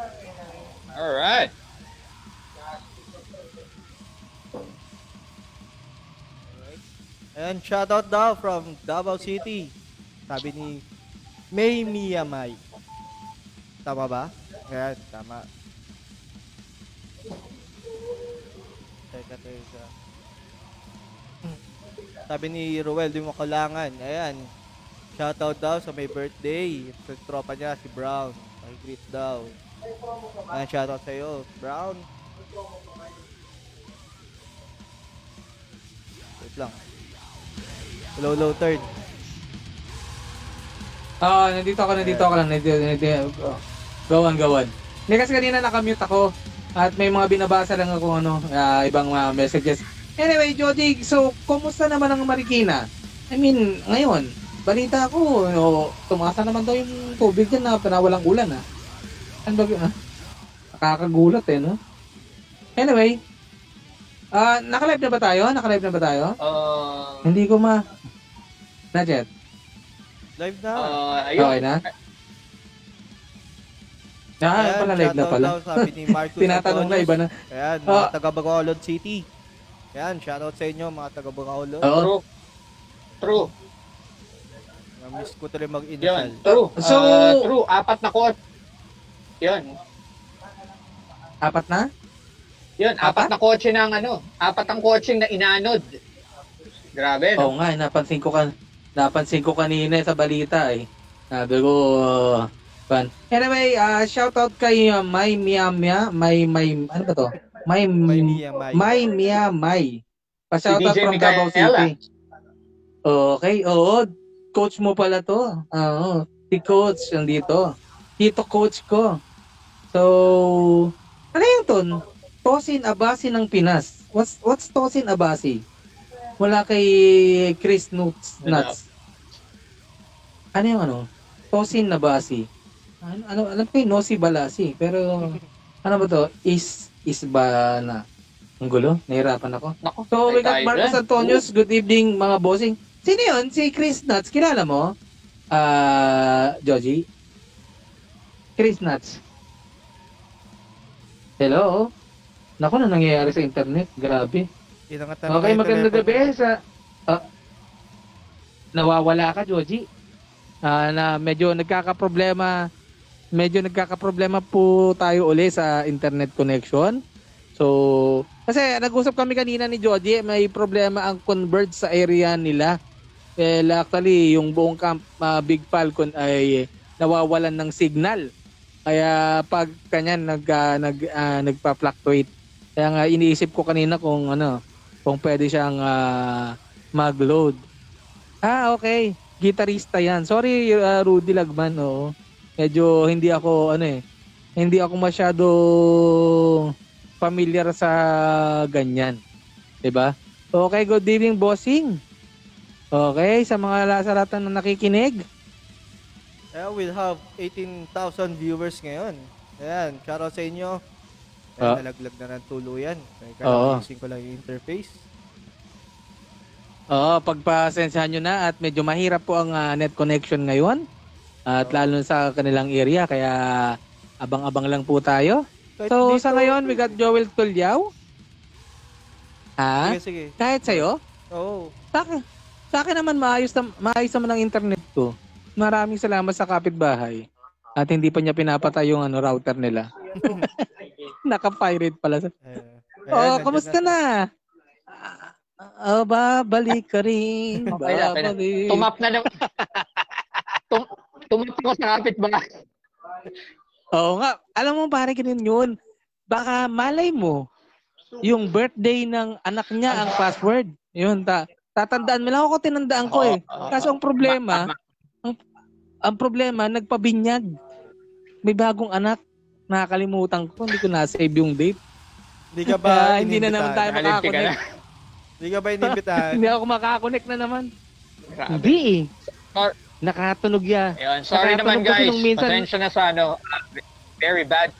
Alright. Ayan, shoutout daw from Davao City. Sabi ni May Miyamay. Tama ba? Ayan, tama. Teka. Sabi ni Ruel di mo kalangan. Ayan. Shoutout daw sa may birthday. Sa tropa niya, si Brown. Pakigreet daw. Ayan, shoutout sa'yo, Brown. Wait lang. Low third. Nandito ako lang. Gawan. Hindi kasi kanina nakamute ako at may mga binabasa lang ako ibang messages. Anyway, Jody, so kumusta naman ang Marikina? I mean, ngayon, balita ko, tumasa naman daw yung tubig dyan na panawalang ulan Ano ba yun Nakakagulat no? Anyway, naka-live na ba tayo? Hindi ko Not yet. Live na. Ayun. Okay na? Pala live na pala. Daw, sabi ni Marcus Tinatanong na iba na. Ayan, mga taga Bacolod City. Ayan, shoutout sa inyo mga taga Bacolod. True. Na-miss ko tuloy mag-initial. Yun, true. So, true. 4 na coach. Yun. 4 na? Yun, 4 na kotse ng 4 ang coaching na inanod. Grabe, no? Oo nga, napansin ko kanina sa balita Sabi ko, Anyway, shoutout kay May Miyamya. Ano ba to? May Miyamay. Pa-shoutout Si DJ from Davao Micaela. City. Okay, oo. Coach mo pala to. Oo. Si Coach, nandito. Dito coach ko. So, ano yung ton? Tosin Abasi ng Pinas. What's Tosin Abasi? Wala kay Chris Nuts. Ano yung Tosin Abasi. Alam ko yung Nosi Balasi. Pero, ano ba to? Is ba na? Ang gulo? Nahirapan ako. Naku, So, we got tayo Marcos dyan. Antonios. Good evening, mga bossing. Sino yun? Si Chris Nuts. Kilala mo? Joji? Chris Nuts. Hello? Naku, na nangyayari sa internet. Grabe. Okay, magandang gabi sa... nawawala ka, Joji. Na medyo nagkakaproblema po tayo uli sa internet connection. So, kasi nag-usap kami kanina ni Joji, may problema ang Converge sa area nila. Actually, yung buong camp Big Falcon ay nawawalan ng signal. Kaya pag kanyan nagpa-fluctuate. Kaya nga iniisip ko kanina kung pwede siyang mag-load. Okay. Gitarista yan. Sorry, Rudy Lagman. Oo. Medyo hindi ako masyado familiar sa ganyan. 'Di ba? Okay, good evening, bossing. Okay, sa mga lasaratan na nakikinig. We'll have 18,000 viewers ngayon. Ayan, shoutout sa inyo. Ayan, nalaglag na ng tuluyan. Kaya using ko lang yung interface. Pagpasensyahan nyo na at medyo mahirap po ang net connection ngayon. At lalo sa kanilang area, kaya abang-abang lang po tayo. So, sa ngayon, we got Joel Tulyao. Sige. Kahit sa'yo? Oo. Sa akin naman, maayos naman ang internet ko. Maraming salamat sa kapitbahay. At hindi pa niya pinapatay yung router nila. Naka-pirate pala. Kamusta na? Babalik ka rin. Babalik. Tumap na naman. Tumap ako sa kapitbahay. Oo nga. Alam mo, pare, ganun yun. Baka malay mo, yung birthday ng anak niya ang password. Yun, tatandaan mo lang ako, tinandaan ko Kaso ang problema, nagpabinyag. May bagong anak. Nakakalimutan ko, hindi ko na-save yung date. Hindi ka ba hindi na naman tayo makakonect. Hindi ka ba inimbitahan? Hindi ako makakonect na naman. Grabe. Hindi nakatunog ya. Ayun, sorry naman guys. Pasensya na sa very bad.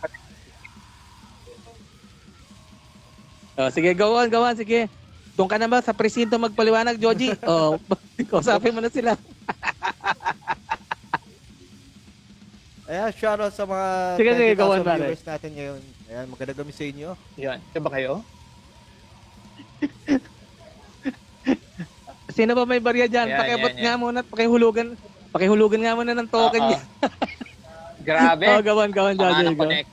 Sige, gawan. Sige. Doon ka na ba sa presinto magpaliwanag, Joji? Kausapin mo na sila. Ayan, shoutout sa mga Sige, 20,000 gawan pare. viewers natin ngayon. Ayan, magandang gabi sa inyo. Yan. Ito ba kayo? Sino ba may barya dyan? Ayan, Pakiabot yan, nga muna at pakihulugan nga muna ng token Oo. niya. Grabe. gawan, Sama Joji. ng connect.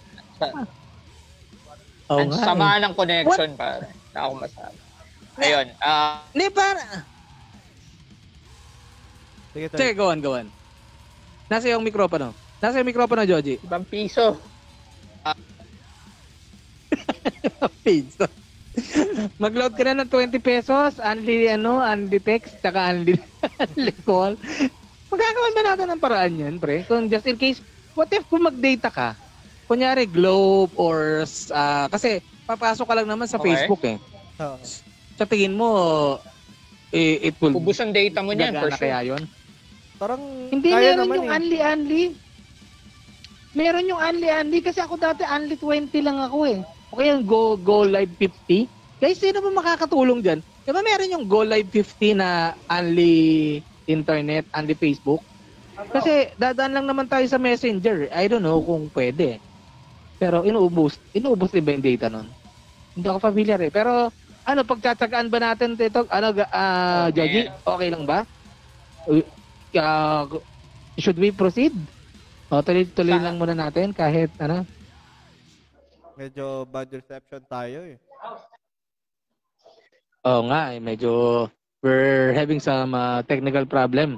Oo Ang nga. sama ng connection, pare. Na ako masabi. Ayun. Hindi, para. Sige, Sige, gawan. Nasa yung mikropono. Joji. Ibang piso. Piso. Mag-load ka na ng 20 pesos, unli text, tsaka unli call. Magkakawan ba natin ng paraan yan, pre? Kung just in case, what if kung mag-data ka, kunyari Globe or, kasi papasok ka lang naman sa Okay. Facebook eh. Oo. Sa tingin mo, it will Ubus ang data mo niyan, for gagana sure. kaya yun? Parang Hindi, kaya meron naman yung eh. unli-unli. Meron yung unli-unli kasi ako dati unli 20 lang ako eh. O kaya yung Go Live 50? Guys, sino ba makakatulong dyan? Diba meron yung Go Live 50 na unli internet, unli Facebook? Kasi dadaan lang naman tayo sa Messenger. I don't know kung pwede. Pero inuubos ba yung data nun? Hindi ako familiar eh. Pero pagtsatsagaan ba natin ito? Joji, okay lang ba? Should we proceed? O, tuloy lang muna natin kahit Medyo bad reception tayo eh. Oo nga, medyo we're having some technical problem.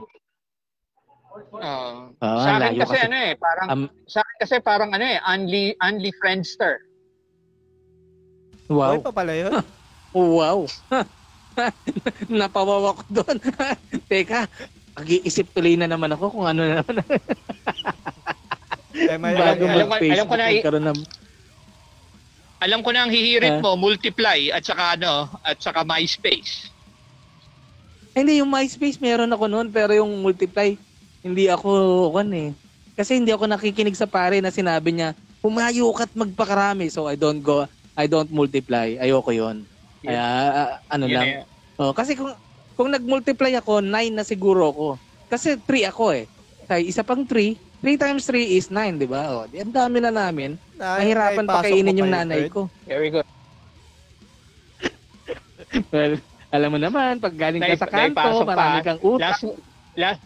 Sa akin layo kasi, sa akin kasi parang only Friendster. Wow. Wow. Pa pala yun? Wow. Napawawa ko doon. Teka, mag-iisip tuloy na naman ako kung ano na naman. May Bago alam ko na magkaroon ng... Alam ko na ang hihirit mo, Multiply at saka MySpace. Hindi, yung MySpace meron ako noon, pero yung Multiply, hindi ako, Kasi hindi ako nakikinig sa pare na sinabi niya, humayo ka't magpakarami. So I don't multiply. Ayoko yon. Kaya, lang. Kasi kung nag-multiply ako, 9 na siguro ako. Kasi 3 ako eh. Kaya isa pang 3 times 3 is 9, di ba? Di, ang dami na namin. Mahirapan pa kainin yung nanay ko. Very good. Well, alam mo naman, pag galing ka sa kanto, marami kang utak. Last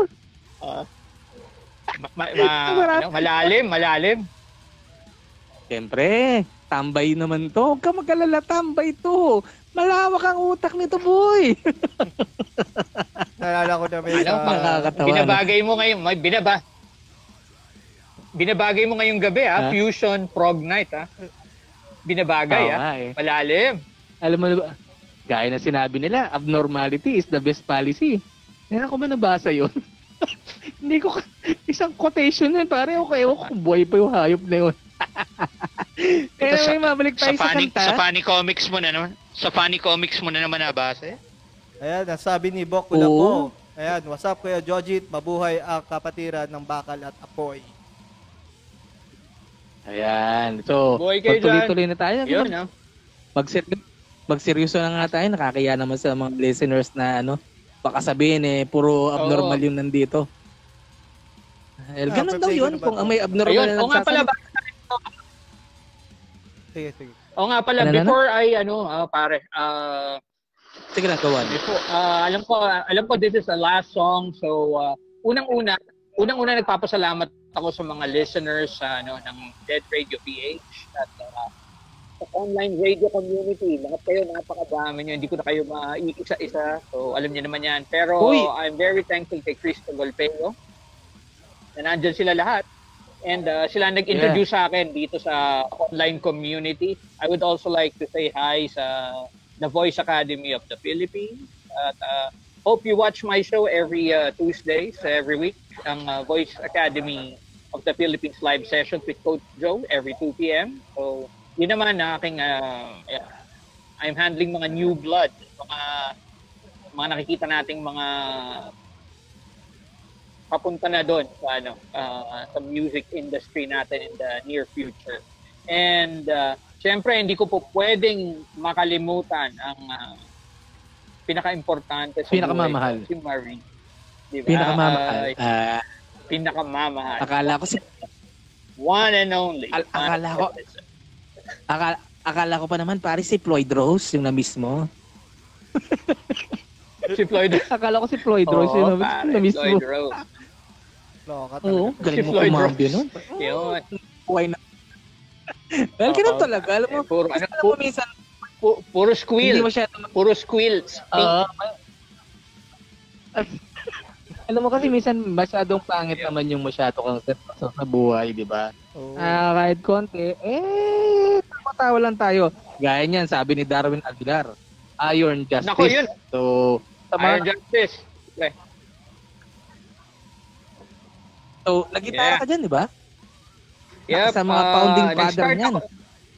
malalim. Siyempre, tambay naman to. Huwag ka mag-alala, tambay to. Malawak ang utak nito, boy. Naalala ko na may binabagay mo ngayon, binabagay mo ngayong gabi, Fusion Prog Night, Binabagay, Malalim. Alam mo ba, gaya na sinabi nila, abnormality is the best policy. Kaya ako ba nabasa yun? Hindi ko, isang quotation yun, pare. Okay, kung buhay pa yung hayop na yun. Kaya may mabalik tayo sa kanta. Sa funny comics mo na naman. Sa funny comics mo na naman nabasa. Ayan, nasabi ni Bok Kulapo. Ayan, what's up Kuya Jojit? Mabuhay ang kapatiran ng bakal at apoy. Ayan. So, tuloy-tuloy na tayo. Yun, Magseryoso na nga tayo. Nakakaya naman sa mga listeners na baka sabihin puro abnormal yung nandito. Ganun daw yun. Kung may abnormal na nagsasabi. Sige. O nga pala, before pare, sige na, gawan. Alam ko this is the last song. So, unang-una nagpapasalamat ako sa mga listeners ng Dead Radio PH at sa online radio community. Lahat kayo, napakadami nyo. Hindi ko na kayo maiisa-isa. So, alam niyo naman yan. Pero, I'm very thankful kay Cristo Golpeo na nandyan sila lahat. And sila nag-introduce sa akin dito sa online community. I would also like to say hi sa The Voice Academy of the Philippines. At hope you watch my show every Tuesdays, every week. Ang Voice Academy of the Philippines live sessions with Coach Joe every 2 p.m. So, yun naman na aking I'm handling mga new blood, mga nakikita nating mga papunta na doon sa music industry natin in the near future. And syempre hindi ko po pwedeng makalimutan ang pinaka-importante sa pinakamamahal. buhay ko, si Marie. Diba? Pinakamamahal. Pinakamamahal. Akala ko si One and only. Akala ko pa naman, pare, si Floyd Rose yung na-miss mo. Si Floyd. Akala ko si Floyd Rose yung na-miss mo. Floyd Rose. Loka Oo, talaga. galing Si mo Floyd kumambyo Rose. nun. Yun. Buhay na. Well, ganun talaga. Alam mo, Puro, alam mo minsan, puro hindi squeal. masyado Puro squeals. Alam mo kasi minsan masyadong pangit naman yung masyado kang seryoso sa buhay, di ba? Oo. Kahit konti, tawa-tawa lang tayo. Gaya niyan, sabi ni Darwin Aguilar, Iron Justice. Nako, yun. So, sa Iron mga, Justice. Okay. so nagitara Yeah. ka dyan, di ba? Yep, Sa mga founding father nag-start niyan. ako.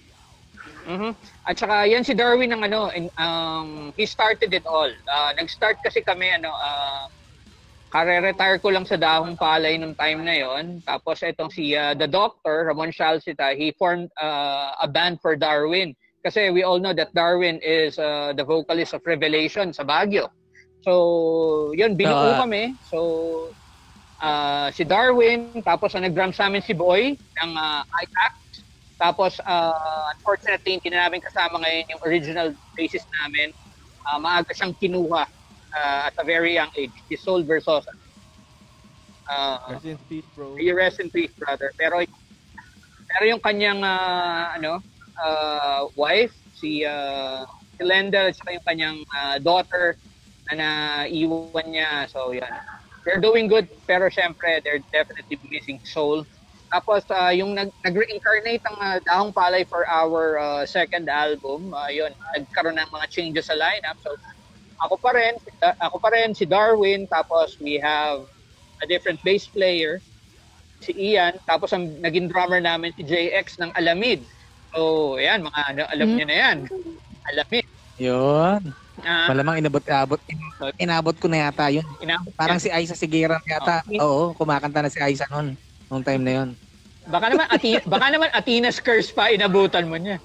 At saka yan si Darwin ng he started it all. Nag-start kasi kami kare-retire ko lang sa Dahong Palay nung time na yon. Tapos itong si the Doctor, Ramon Shalcita, he formed a band for Darwin. Kasi we all know that Darwin is the vocalist of Revelation sa Baguio. So, yun, binuo kami. So, si Darwin, tapos nag-drum sa amin si Boy ng ICAC. Tapos, unfortunately, hindi na namin kasama ngayon yung original bassist namin. Maaga siyang kinuha at a very young age. Si Sol Versosa. Rest in peace, bro. You rest in peace, brother. Pero yung kanyang wife, si Lendel, at saka yung kanyang daughter na naiwan niya. So, yan. They're doing good, pero syempre, they're definitely missing soul. Tapos, yung nag-reincarnate ang Dahong Palay for our second album, yun, nagkaroon ng mga changes sa lineup. So, ako pa rin, si Darwin, tapos we have a different bass player, si Ian, tapos ang naging drummer namin si JX ng Alamid. So, ayan, mga alam niyo na yan. Alamid. Yun. Malamang inabot ko na yata yun. Parang si Aiza Sigueran yata. Oo, kumakanta na si Aiza noon. Nung time na yun. Baka naman Athena's Curse pa inabutan mo niya.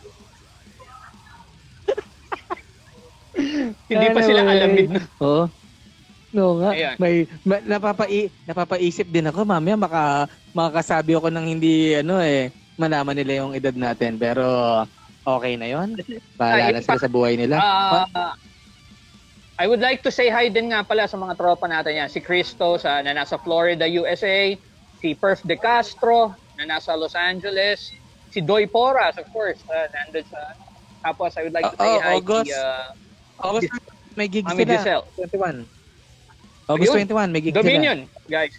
Hindi pa sila Alamid. Oo. No nga. Ayan. Napapaisip din ako, mamaya makakasabi ako ng hindi malaman nila yung edad natin, pero okay na yon. Bahala na sila sa buhay nila. I would like to say hi din nga pala sa mga tropa natin yan. Si Cristo na nasa Florida, USA. Si Perf De Castro na nasa Los Angeles. Si Doy Porras, of course, nandun sa... Tapos I would like to say hi August may gig Mami sila. Giselle. 21. August 21 may gig Dominion, guys.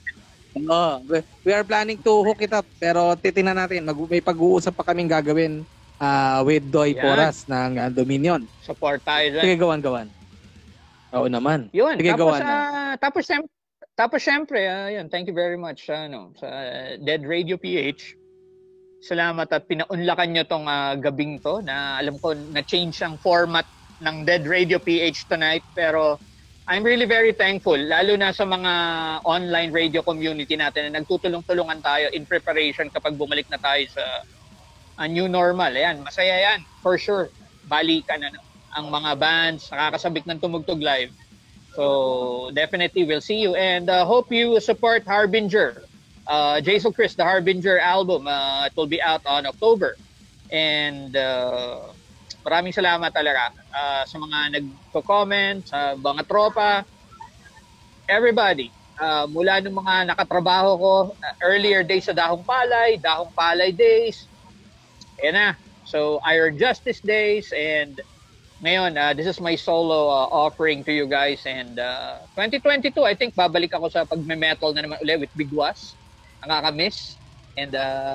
We are planning to hook it up, pero titingnan natin. May pag-uusap pa kaming gagawin with Doy Porras ng Dominion. Support tayo dyan. Sige, gawan. Oo naman. Yun. Sige, Tapos syempre, yun, thank you very much sa Dead Radio PH. Salamat at pinaunlakan nyo tong gabing to na alam ko na-change ang format ng Dead Radio PH tonight, pero I'm really very thankful, lalo na sa mga online radio community natin na nagtutulong-tulungan tayo in preparation kapag bumalik na tayo sa new normal. Ayan, masaya yan, for sure. Balikan ang mga bands, nakakasabik ng Tumugtog Live. So, definitely we'll see you and hope you support Harbinger. Jason Chris, the Harbinger album, it will be out on October. And maraming salamat talaga sa mga nagko-comment, sa mga tropa, everybody. Mula nung mga nakatrabaho ko, earlier days sa Dahong Palay days, ayan na. So, Iron Justice days, and ngayon, this is my solo offering to you guys. And 2022, I think babalik ako sa pagme-metal na naman ulit with Big Was. Nakakamiss. And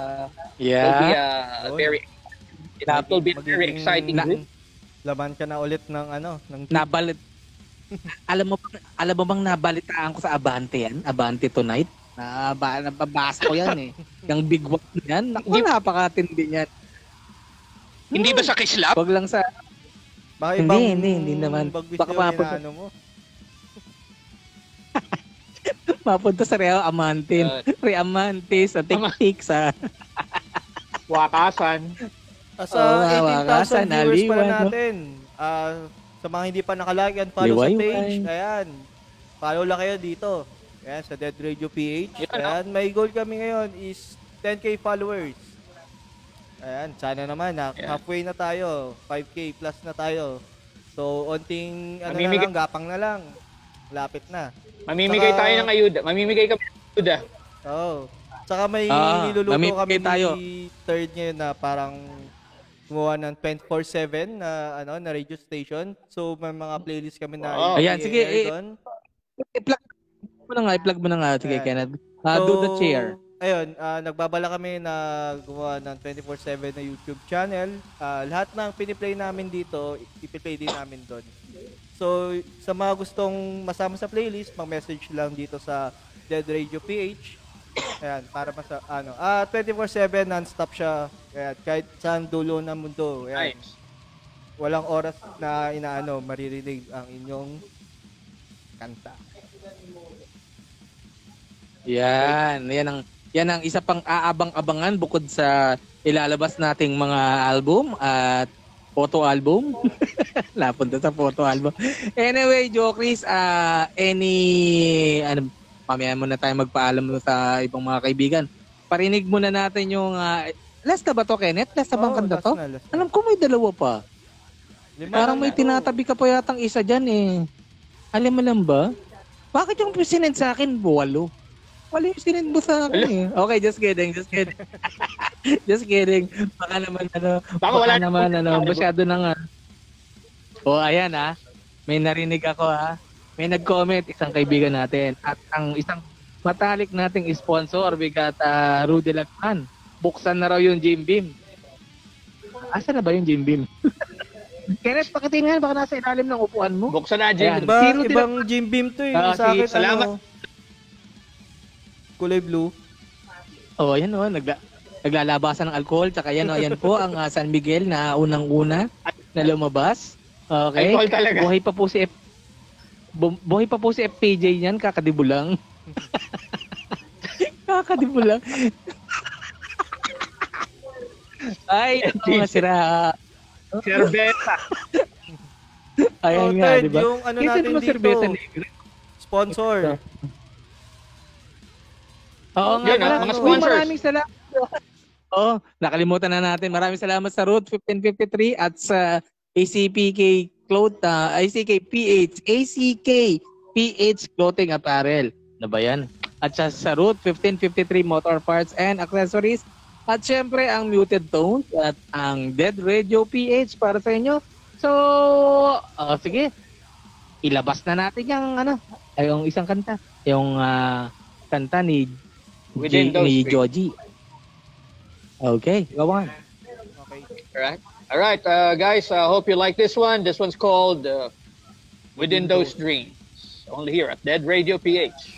it will be a very exciting group. Laban ka na ulit ng Nabalit. alam mo bang nabalitaan ko sa Abante yan? Abante Tonight? Nababasa ko yan eh. Yung Big Was yan. Naku, napakatindi yan. Hindi ba sa Kislap? Wag lang sa... Baka Hindi naman. Baka mapunta mo. Mapunta sa Reamante, sa Tik-Tik, sa... Wakasan. Sa 18,000 viewers pala natin. Sa mga hindi pa nakalagyan, follow sa page. Ayan. Follow lang kayo dito. Ayan, sa Dead Radio PH. Ayan, may goal kami ngayon is 10K followers. Ayan, sana naman. Halfway na tayo. 5K plus na tayo. So, onting Mamimigay- na lang, gapang na lang. Lapit na. Mamimigay Saka- tayo ng ayuda. Mamimigay kami ng ayuda. Oo. Saka may niluluto mamimigay kami tayo. ni Third ngayon na parang gumawa ng 24/7 na na radio station. So, may mga playlist kami na Wow. Ayan, sige, doon. I-plug mo na nga. Sige, Ayan. Kenneth. Do the chair. Ayun, nagbabala kami na gumawa ng 24/7 na YouTube channel. Lahat ng piniplay namin dito, ipiplay din namin doon. So, sa mga gustong masama sa playlist, mag-message lang dito sa Dead Radio PH. Ayan, para 24/7 non-stop siya. Ayan, kahit saan dulo ng mundo. Ayan, Nice. walang oras na maririnig ang inyong kanta. Yan ang isa pang aabang-abangan bukod sa ilalabas nating mga album at photo album. Napunta sa photo album. Anyway, Jokris, mamaya muna tayo magpaalam sa ibang mga kaibigan. Parinig muna natin yung last na ba to, Kenneth? Last na bang kanta to? Last na. Alam ko may dalawa pa. Lima Parang lang may na. tinatabi ka pa yatang isa dyan eh. Alam mo lang ba? Bakit yung sinend sa akin, 8? Wala yung sinend mo sa akin eh. Okay, just kidding. Just kidding. Baka naman masyado na nga. Ayan may narinig ako May nag-comment isang kaibigan natin at ang isang matalik nating sponsor bigat Rudy Lacman. Buksan na raw yung Jim Beam. Asa na ba yung Jim Beam? Kenneth, pakitingnan baka nasa ilalim ng upuan mo. Buksan na, Jim. Ayan. Ibang Jim Beam to eh. Sa akin, salamat. Kulay blue. Yan naglalabasan ng alcohol tsaka yan po ang San Miguel na unang-una na lumabas. Okay. Alcohol talaga. Buhay pa po si FPJ niyan, kakadibulang. Kakadibulang. Ay, mga sira. Cerveza. Ayan nga, Third, di ba? yung natin dito, Cerveza Negra. sponsor. Oo nga, Yun, mga sponsors. Maraming salamat. Nakalimutan na natin. Maraming salamat sa Route 1553 at sa ACPK PH Clothing Apparel. Na ba yan? At sa Route 1553 Motor Parts and Accessories. At syempre ang Muted Tones at ang Dead Radio PH para sa inyo. So, sige. Ilabas na natin yung isang kanta. Yung kanta ni Within Those Dreams. Joji. Okay, go on. Okay. All right, guys. Hope you like this one. This one's called "Within Those Dreams." Only here at Dead Radio PH.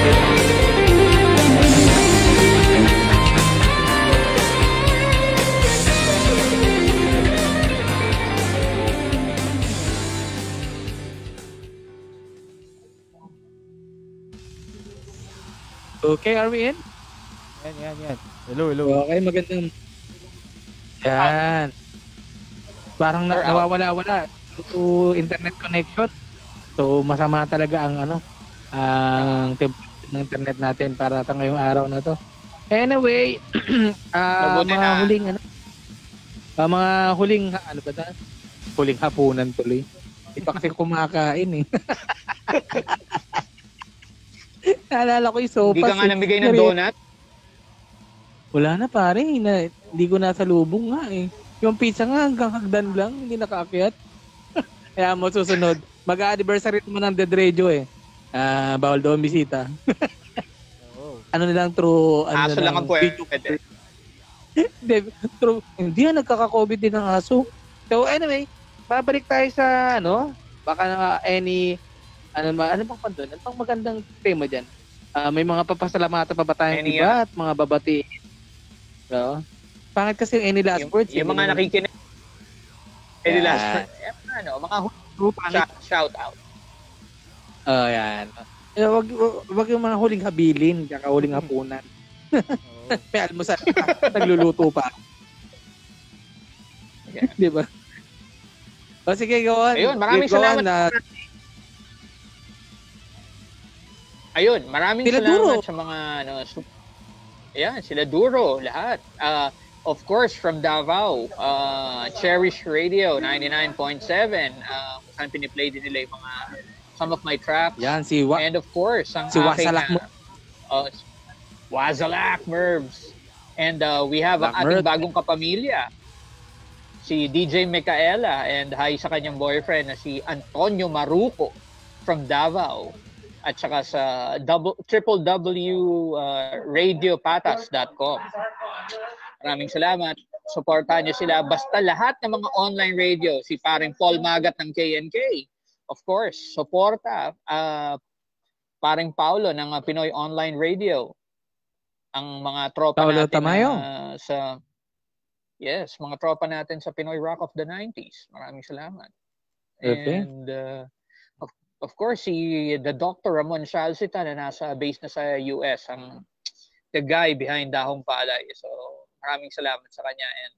Okay, are we in? Yan. Hello. Okay, magandang. Yan. Parang nawawala-wala to internet connection. So masama talaga ang temperature ng internet natin para ngayong araw na to. Anyway, mga huling hapunan tuloy. Ito kasi kumakain eh. Naalala ko yung sopas. Hindi ka nga namigay ng donut? Wala na pare, hindi ko nasa lubong nga eh. Yung pizza nga hanggang hagdan lang, hindi nakaakyat. Kaya mo susunod, mag-anniversary naman ng Dead Radio eh. Bawal daw ang bisita. Ano nilang true... Aso lang ang pwede. Hindi nagkaka-COVID din ng aso. So anyway, babalik tayo sa baka ano bang pandun? Ano bang magandang tema dyan? May mga papasalamatan pa ba tayong iba at mga babati? No? Pangit kasi yung any last words. Yung mga nakikinig. Any last words. Mga shout out. Yan. Wag yung mga huling habilin, kaka huling hapunan. May almusal pa, nagluluto pa. Yeah. Di ba? O sige, go on. Ayun, maraming salamat. Ayun, maraming salamat sa mga sila Duro, lahat. Of course, from Davao, Cherish Radio 99.7, saan piniplay din nila yung mga some of my tracks. Yan, and of course, ang Wasalak Wazalak Mervs. And we have ang ating bagong kapamilya, si DJ Micaela, and hi sa kanyang boyfriend na si Antonio Maruco from Davao. At saka sa www.radiopatas.com. Maraming salamat. Supportahan niyo sila. Basta lahat ng mga online radio. Si paring Paul Magat ng KNK. Of course, suporta. Paring Paulo ng Pinoy Online Radio. Ang mga tropa Paulo natin Tamayo. mga tropa natin sa Pinoy Rock of the 90s. Maraming salamat. Okay. And of course, the Dr. Ramon Shalcita na nasa base na sa US, the guy behind Dahong Palay. So, maraming salamat sa kanya and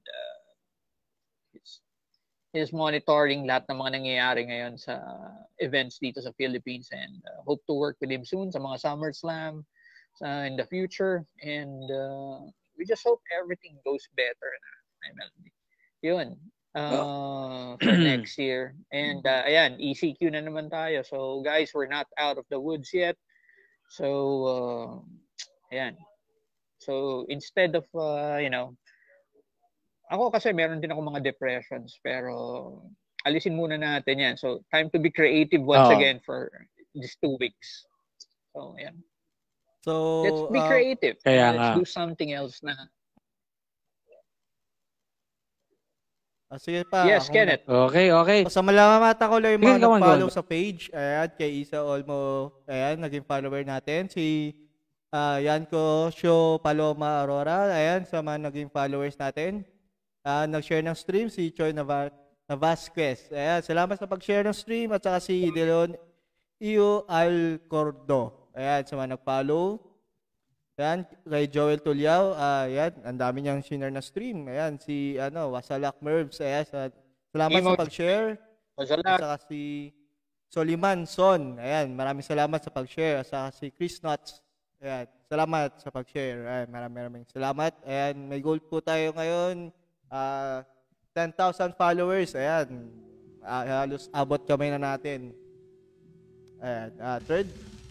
his monitoring lahat ng mga nangyayari ngayon sa events dito sa Philippines, and hope to work with him soon sa mga SummerSlam in the future, and we just hope everything goes better na. Yun. For next year. And ayan, ECQ na naman tayo. So guys, we're not out of the woods yet. So ayan. So instead of ako kasi meron din ako mga depressions, pero alisin muna natin yan. So time to be creative once again for these 2 weeks. So ayan. So let's be creative. Let's do something else na. Sige pa. Yes, Kenneth. Okay. Sa malamamata ko lang yung mga nag-follow sa page. Ayan, kay Isa Olmo. Ayan, naging follower natin. Si Yanko Show Paloma Aurora. Ayan, sa mga naging followers natin. Nag-share ng stream si Choi Vasquez. Ayan, salamat sa pag-share ng stream. At saka si Delon Iyo Alcordo. Ayan, sa mga nag-follow. Ayan, kay Joel Tulyao, ayan, ang dami niyang share na stream. Ayan, si Wasalak Mervs, ayan, salamat sa pag-share. Wasalak. At saka si Soliman Son, ayan, maraming salamat sa pag-share. At saka si Chris Nuts, ayan, salamat sa pag-share. Ayan, maraming salamat. Ayan, may goal po tayo ngayon, 10,000 followers, ayan, halos abot kamay na natin. Ayan, third.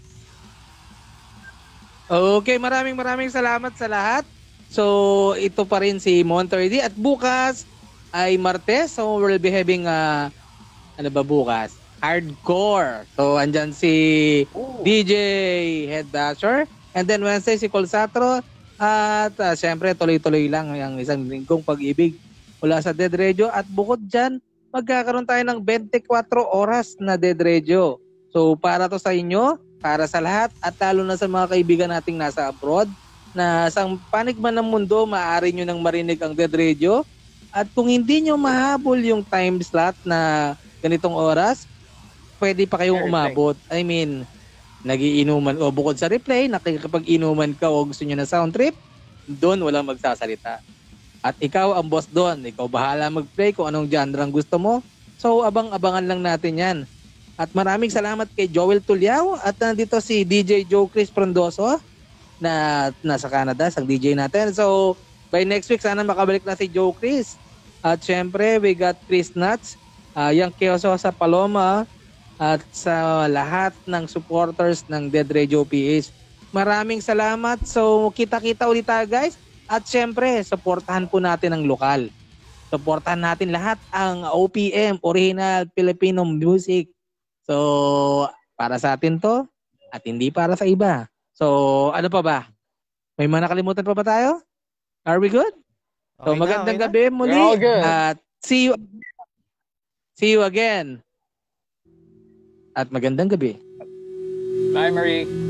Okay, maraming salamat sa lahat. So, ito pa rin si Monterey D. At bukas ay Martes. So, we'll be having, bukas? Hardcore. So, andyan si DJ Headbasher. And then Wednesday, si Colsatro. At syempre, tuloy-tuloy lang ang isang linggong pag-ibig mula sa Dead Radio. At bukod dyan, magkakaroon tayo ng 24 oras na Dead Radio. So, para to sa inyo, para sa lahat at lalo na sa mga kaibigan nating nasa abroad na sa panig man ng mundo, maaari nyo nang marinig ang Dead Radio. At kung hindi nyo mahabol yung time slot na ganitong oras, pwede pa kayong umabot. I mean, nagiinuman o bukod sa replay, nakikipag-inuman ka o gusto nyo na sound trip, doon walang magsasalita. At ikaw ang boss doon. Ikaw bahala mag-play kung anong genre ang gusto mo. So, abang-abangan lang natin yan. At maraming salamat kay Joel Tuliao at nandito si DJ Joe Chris Frondoso na nasa Canada, ang DJ natin. So, by next week, sana makabalik na si Joe Chris. At syempre, we got Chris Nuts, yung Kioso sa Paloma, at sa lahat ng supporters ng Dead Radio PH. Maraming salamat. So, kita-kita ulit tayo, guys. At syempre, supportahan po natin ang lokal. Supportahan natin lahat ang OPM, Original Filipino Music. So, para sa atin to at hindi para sa iba. So, ano pa ba? May mga nakalimutan pa ba tayo? Are we good? So, Okay magandang na. gabi muli. We're all good. At see you again. At magandang gabi. Bye, Marie.